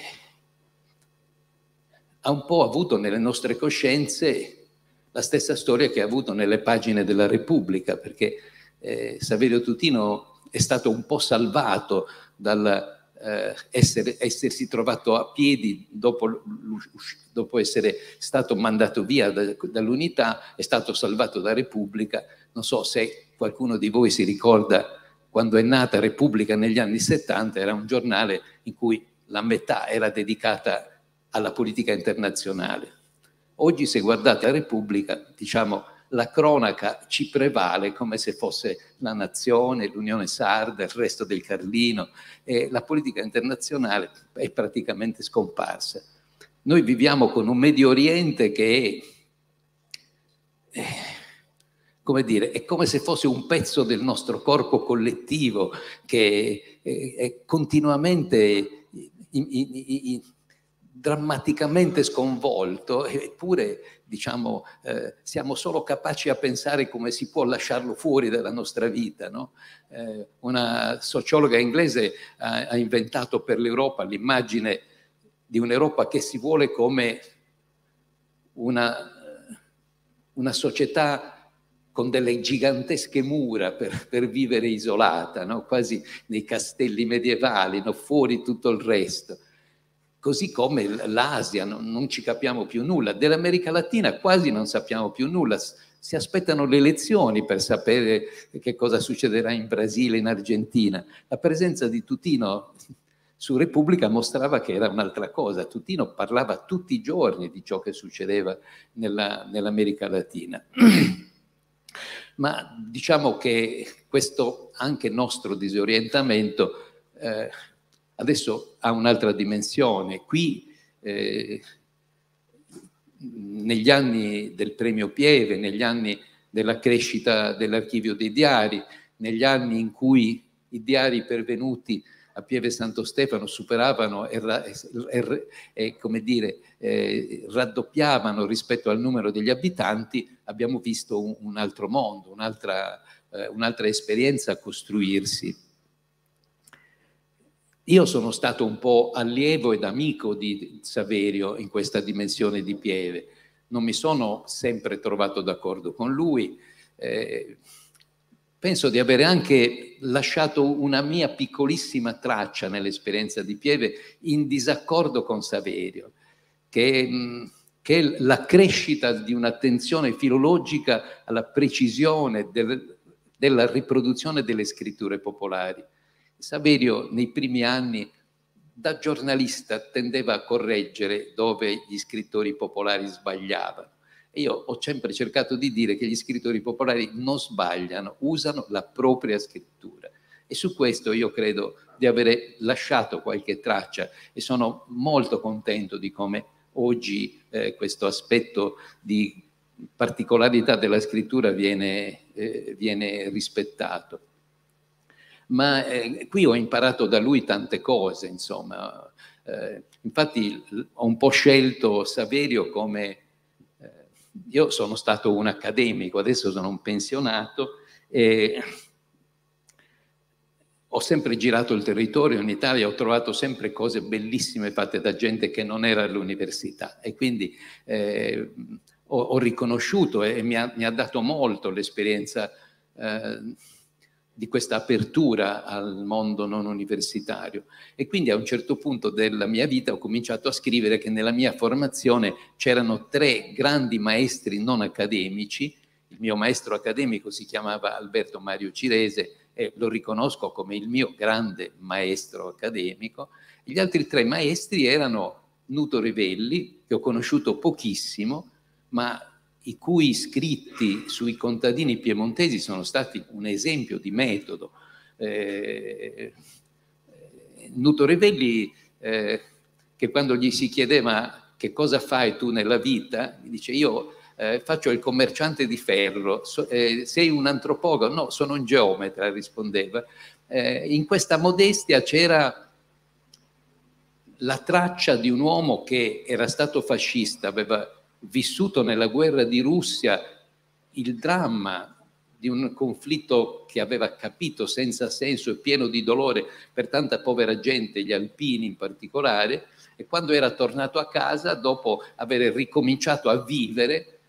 ha un po' avuto nelle nostre coscienze la stessa storia che ha avuto nelle pagine della Repubblica, perché Saverio Tutino è stato un po' salvato dal essersi trovato a piedi dopo essere stato mandato via dall'Unità, è stato salvato da Repubblica. Non so se qualcuno di voi si ricorda quando è nata Repubblica negli anni 70, era un giornale in cui la metà era dedicata alla politica internazionale. Oggi se guardate la Repubblica, diciamo, la cronaca ci prevale come se fosse la Nazione, l'Unione Sarda, il Resto del Carlino, e la politica internazionale è praticamente scomparsa. Noi viviamo con un Medio Oriente che come dire, è come se fosse un pezzo del nostro corpo collettivo che è continuamente drammaticamente sconvolto, eppure diciamo, siamo solo capaci a pensare come si può lasciarlo fuori dalla nostra vita, no? Una sociologa inglese ha inventato per l'Europa l'immagine di un'Europa che si vuole come una società con delle gigantesche mura per vivere isolata, no? Quasi nei castelli medievali, no? Fuori tutto il resto. Così come l'Asia, non ci capiamo più nulla. Dell'America Latina quasi non sappiamo più nulla. Si aspettano le elezioni per sapere che cosa succederà in Brasile, in Argentina. La presenza di Tutino su Repubblica mostrava che era un'altra cosa. Tutino parlava tutti i giorni di ciò che succedeva nell'America Latina. Ma diciamo che questo anche nostro disorientamento adesso ha un'altra dimensione. Qui, negli anni del premio Pieve, negli anni della crescita dell'archivio dei diari, negli anni in cui i diari pervenuti a Pieve Santo Stefano superavano e come dire, raddoppiavano rispetto al numero degli abitanti, abbiamo visto un altro mondo, un'altra esperienza costruirsi. Io sono stato un po' allievo ed amico di Saverio in questa dimensione di Pieve. Non mi sono sempre trovato d'accordo con lui. Penso di avere anche lasciato una mia piccolissima traccia nell'esperienza di Pieve in disaccordo con Saverio, che è la crescita di un'attenzione filologica alla precisione della riproduzione delle scritture popolari. Saverio nei primi anni da giornalista tendeva a correggere dove gli scrittori popolari sbagliavano. E io ho sempre cercato di dire che gli scrittori popolari non sbagliano, usano la propria scrittura. E su questo io credo di avere lasciato qualche traccia e sono molto contento di come oggi questo aspetto di particolarità della scrittura viene rispettato. Ma qui ho imparato da lui tante cose, insomma. Infatti ho un po' scelto Saverio come... io sono stato un accademico, adesso sono un pensionato e ho sempre girato il territorio in Italia, ho trovato sempre cose bellissime fatte da gente che non era all'università, e quindi ho riconosciuto e mi ha dato molto l'esperienza di questa apertura al mondo non universitario. E quindi a un certo punto della mia vita ho cominciato a scrivere che nella mia formazione c'erano 3 grandi maestri non accademici. Il mio maestro accademico si chiamava Alberto Mario Cirese e lo riconosco come il mio grande maestro accademico. Gli altri 3 maestri erano Nuto Revelli, che ho conosciuto pochissimo, ma i cui scritti sui contadini piemontesi sono stati un esempio di metodo. Nuto Revelli, che quando gli si chiedeva che cosa fai tu nella vita, mi dice: io faccio il commerciante di ferro. Sei un antropologo? No, sono un geometra, rispondeva. In questa modestia c'era la traccia di un uomo che era stato fascista, aveva vissuto nella guerra di Russia il dramma di un conflitto che aveva capito senza senso e pieno di dolore per tanta povera gente, gli alpini in particolare, e quando era tornato a casa, dopo aver ricominciato a vivere,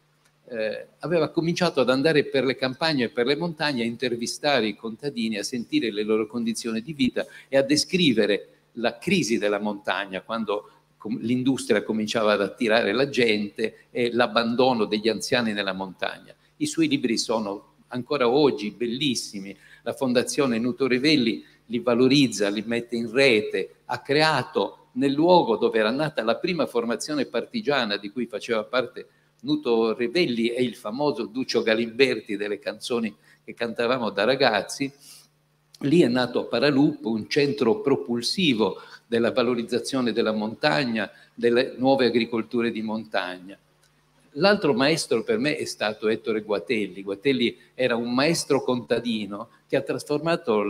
aveva cominciato ad andare per le campagne e per le montagne a intervistare i contadini, a sentire le loro condizioni di vita e a descrivere la crisi della montagna, quando l'industria cominciava ad attirare la gente e l'abbandono degli anziani nella montagna. I suoi libri sono ancora oggi bellissimi. La Fondazione Nuto Revelli li valorizza, li mette in rete, ha creato nel luogo dove era nata la prima formazione partigiana di cui faceva parte Nuto Revelli e il famoso Duccio Galimberti delle canzoni che cantavamo da ragazzi. Lì è nato a Paralupo un centro propulsivo della valorizzazione della montagna, delle nuove agricolture di montagna. L'altro maestro per me è stato Ettore Guatelli. Guatelli era un maestro contadino che ha trasformato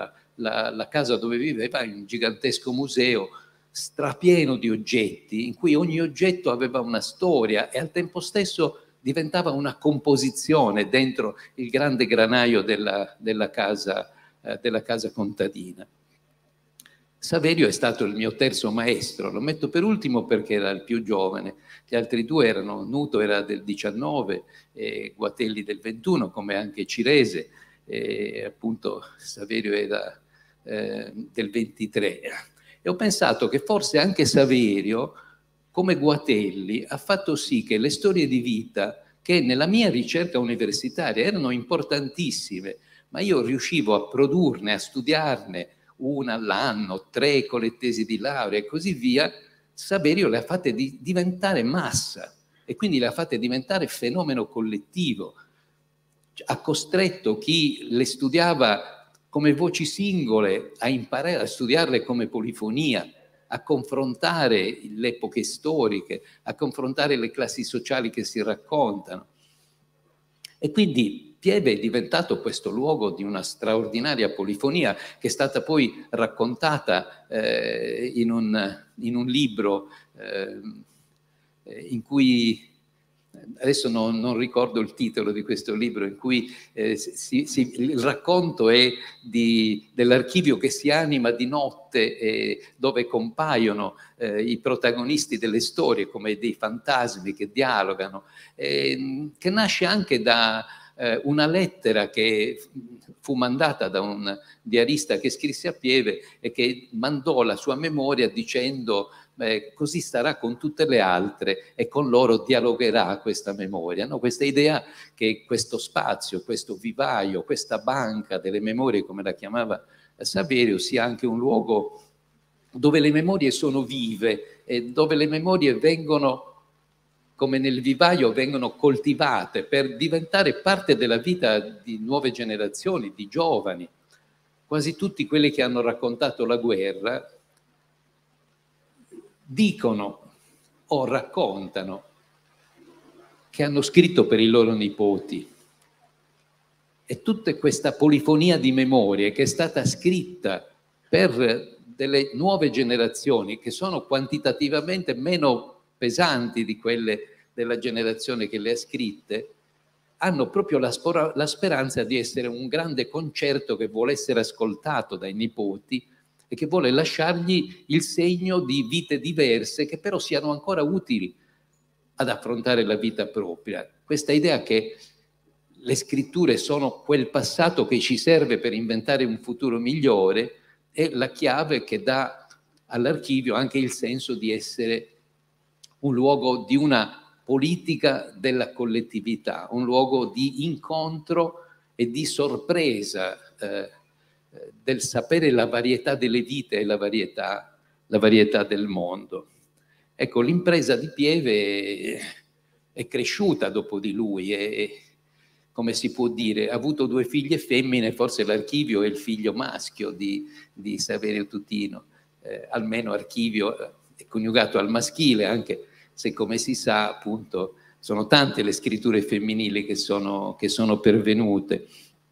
la casa dove viveva in un gigantesco museo strapieno di oggetti, in cui ogni oggetto aveva una storia e al tempo stesso diventava una composizione dentro il grande granaio della casa contadina. Saverio è stato il mio terzo maestro, lo metto per ultimo perché era il più giovane. Gli altri 2 erano, Nuto era del 19 e Guatelli del 21, come anche Cirese, e appunto Saverio era del 23. E ho pensato che forse anche Saverio, come Guatelli, ha fatto sì che le storie di vita, che nella mia ricerca universitaria erano importantissime, ma io riuscivo a produrne, a studiarne una all'anno, 3 con le tesi di laurea e così via, Saverio le ha fatte diventare massa e quindi le ha fatte diventare fenomeno collettivo. Ha costretto chi le studiava come voci singole a imparare a studiarle come polifonia, a confrontare le epoche storiche, a confrontare le classi sociali che si raccontano. E quindi Pieve è diventato questo luogo di una straordinaria polifonia che è stata poi raccontata in un libro in cui, adesso non ricordo il titolo di questo libro, in cui il racconto è dell'archivio che si anima di notte dove compaiono i protagonisti delle storie come dei fantasmi che dialogano, che nasce anche da una lettera che fu mandata da un diarista che scrisse a Pieve e che mandò la sua memoria dicendo così starà con tutte le altre e con loro dialogherà questa memoria, no? Questa idea che questo spazio, questo vivaio, questa banca delle memorie, come la chiamava Saverio, sia anche un luogo dove le memorie sono vive e dove le memorie vengono, come nel vivaio, vengono coltivate per diventare parte della vita di nuove generazioni, di giovani. Quasi tutti quelli che hanno raccontato la guerra dicono o raccontano che hanno scritto per i loro nipoti. E tutta questa polifonia di memorie che è stata scritta per delle nuove generazioni che sono quantitativamente meno pesanti di quelle della generazione che le ha scritte, hanno proprio la speranza di essere un grande concerto che vuole essere ascoltato dai nipoti e che vuole lasciargli il segno di vite diverse che però siano ancora utili ad affrontare la vita propria. Questa idea che le scritture sono quel passato che ci serve per inventare un futuro migliore è la chiave che dà all'archivio anche il senso di essere un luogo di una politica della collettività, un luogo di incontro e di sorpresa del sapere la varietà delle vite e la varietà del mondo. Ecco, l'impresa di Pieve è cresciuta dopo di lui e, come si può dire, ha avuto 2 figlie femmine, forse l'archivio è il figlio maschio di Saverio Tutino, almeno archivio è coniugato al maschile, anche se come si sa appunto sono tante le scritture femminili che sono pervenute.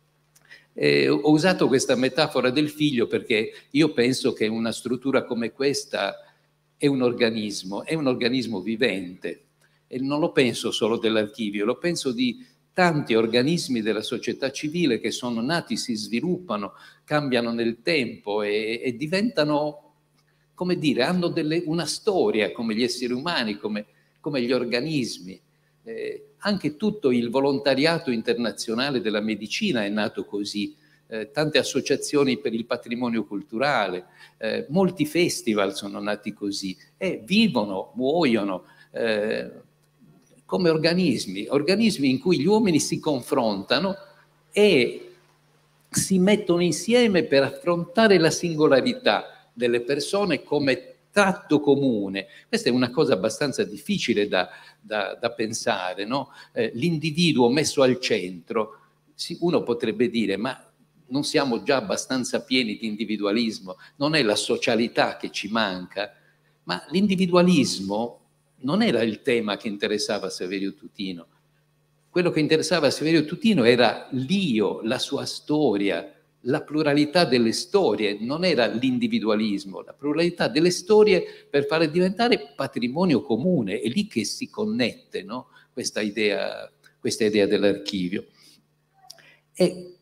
Ho usato questa metafora del figlio perché io penso che una struttura come questa è un organismo vivente, e non lo penso solo dell'archivio, lo penso di tanti organismi della società civile che sono nati, si sviluppano, cambiano nel tempo e diventano, come dire, hanno una storia come gli esseri umani, come gli organismi. Anche tutto il volontariato internazionale della medicina è nato così, tante associazioni per il patrimonio culturale, molti festival sono nati così e vivono, muoiono come organismi in cui gli uomini si confrontano e si mettono insieme per affrontare la singolarità delle persone come tratto comune. Questa è una cosa abbastanza difficile da pensare, no? L'individuo messo al centro, uno potrebbe dire, ma non siamo già abbastanza pieni di individualismo? Non è la socialità che ci manca? Ma l'individualismo non era il tema che interessava a Saverio Tutino. Quello che interessava a Saverio Tutino era l'io, la sua storia, la pluralità delle storie, non era l'individualismo, la pluralità delle storie per fare diventare patrimonio comune, è lì che si connette, no? questa idea dell'archivio. E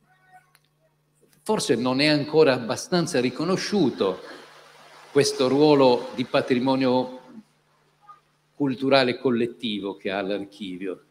forse non è ancora abbastanza riconosciuto questo ruolo di patrimonio culturale collettivo che ha l'archivio,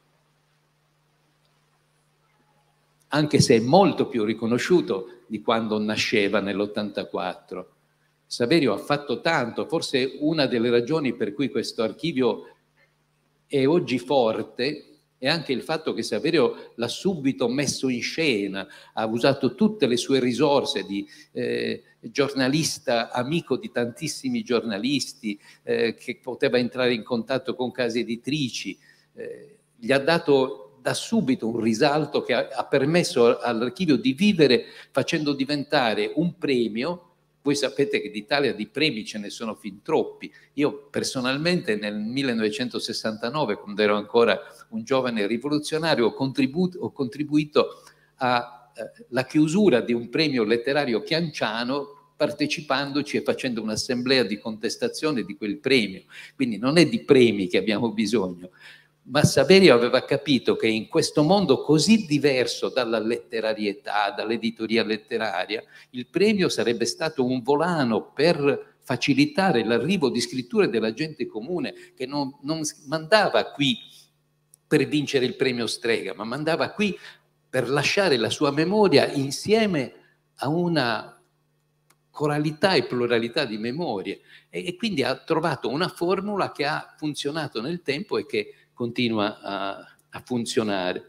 anche se è molto più riconosciuto di quando nasceva nell'84. Saverio ha fatto tanto, forse una delle ragioni per cui questo archivio è oggi forte è anche il fatto che Saverio l'ha subito messo in scena, ha usato tutte le sue risorse di giornalista, amico di tantissimi giornalisti, che poteva entrare in contatto con case editrici, gli ha dato da subito un risalto che ha permesso all'archivio di vivere facendo diventare un premio. Voi sapete che d'Italia di premi ce ne sono fin troppi. Io personalmente nel 1969, quando ero ancora un giovane rivoluzionario, ho contribuito alla chiusura di un premio letterario chianciano, partecipandoci e facendo un'assemblea di contestazione di quel premio. Quindi non è di premi che abbiamo bisogno, ma Saverio aveva capito che in questo mondo così diverso dalla letterarietà, dall'editoria letteraria, il premio sarebbe stato un volano per facilitare l'arrivo di scritture della gente comune che non mandava qui per vincere il premio Strega, ma mandava qui per lasciare la sua memoria insieme a una coralità e pluralità di memorie. E quindi ha trovato una formula che ha funzionato nel tempo e che continua a funzionare.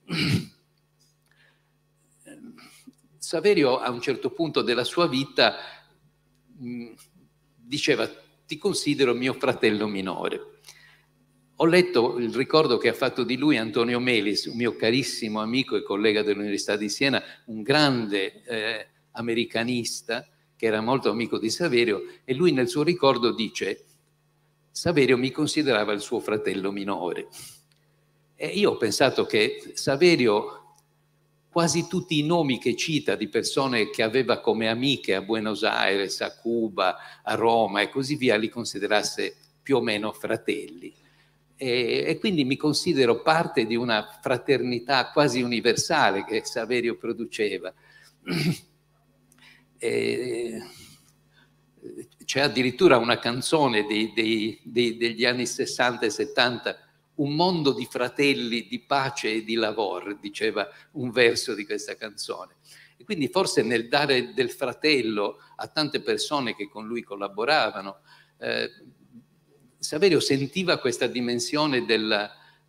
Saverio a un certo punto della sua vita diceva: ti considero mio fratello minore. Ho letto il ricordo che ha fatto di lui Antonio Melis, un mio carissimo amico e collega dell'Università di Siena, un grande americanista che era molto amico di Saverio, e lui nel suo ricordo dice: Saverio mi considerava il suo fratello minore. E io ho pensato che Saverio, quasi tutti i nomi che cita di persone che aveva come amiche a Buenos Aires, a Cuba, a Roma e così via, li considerasse più o meno fratelli. e quindi mi considero parte di una fraternità quasi universale che Saverio produceva. C'è addirittura una canzone degli anni 60 e 70, un mondo di fratelli, di pace e di lavoro, diceva un verso di questa canzone. E quindi forse nel dare del fratello a tante persone che con lui collaboravano, Saverio sentiva questa dimensione del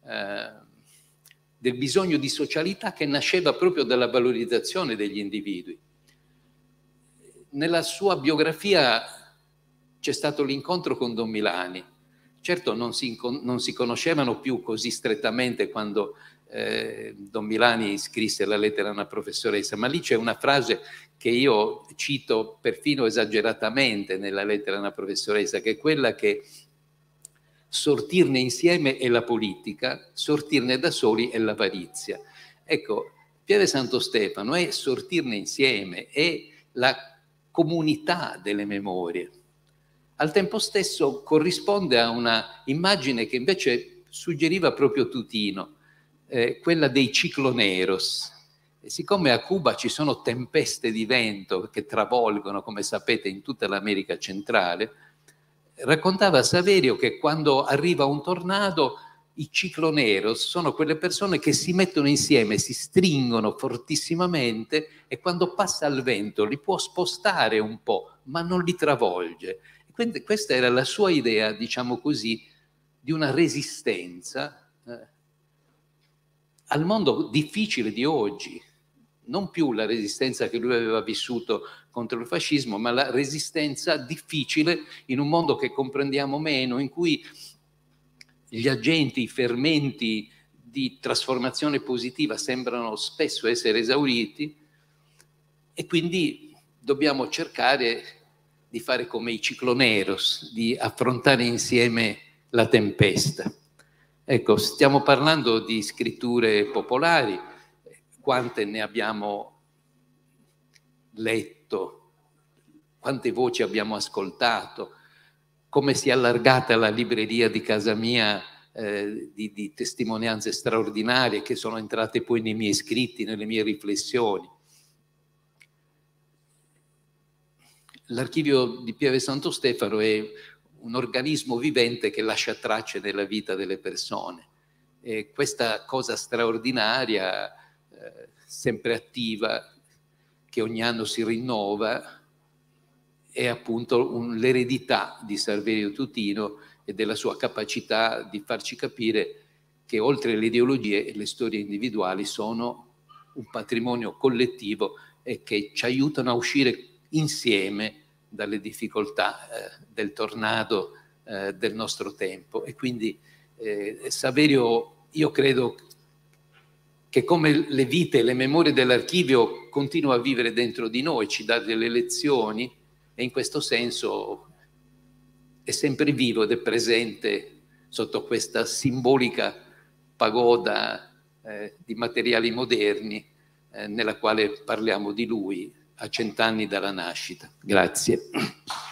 bisogno di socialità che nasceva proprio dalla valorizzazione degli individui. Nella sua biografia c'è stato l'incontro con Don Milani. Certo non si conoscevano più così strettamente quando Don Milani scrisse la lettera a una professoressa, ma lì c'è una frase che io cito perfino esageratamente nella lettera a una professoressa, che è quella che sortirne insieme è la politica, sortirne da soli è l'avarizia. Ecco, Pieve Santo Stefano è sortirne insieme, è la comunità delle memorie. Al tempo stesso corrisponde a una immagine che invece suggeriva proprio Tutino, quella dei cicloneros. E siccome a Cuba ci sono tempeste di vento che travolgono, come sapete, in tutta l'America centrale, raccontava Saverio che quando arriva un tornado, i cicloneros sono quelle persone che si mettono insieme, si stringono fortissimamente e quando passa il vento li può spostare un po', ma non li travolge. Quindi questa era la sua idea, diciamo così, di una resistenza al mondo difficile di oggi. Non più la resistenza che lui aveva vissuto contro il fascismo, ma la resistenza difficile in un mondo che comprendiamo meno, in cui gli agenti, i fermenti di trasformazione positiva sembrano spesso essere esauriti e quindi dobbiamo cercare di fare come i cicloneros, di affrontare insieme la tempesta. Ecco, stiamo parlando di scritture popolari, quante ne abbiamo letto, quante voci abbiamo ascoltato, come si è allargata la libreria di casa mia di testimonianze straordinarie che sono entrate poi nei miei scritti, nelle mie riflessioni. L'archivio di Pieve Santo Stefano è un organismo vivente che lascia tracce nella vita delle persone. E questa cosa straordinaria, sempre attiva, che ogni anno si rinnova, è appunto l'eredità di Saverio Tutino e della sua capacità di farci capire che oltre le ideologie e le storie individuali sono un patrimonio collettivo e che ci aiutano a uscire insieme dalle difficoltà del tornado del nostro tempo. E quindi Saverio, io credo che come le vite e le memorie dell'archivio continua a vivere dentro di noi, ci dà delle lezioni e in questo senso è sempre vivo ed è presente sotto questa simbolica pagoda di materiali moderni nella quale parliamo di lui a 100 anni dalla nascita. Grazie.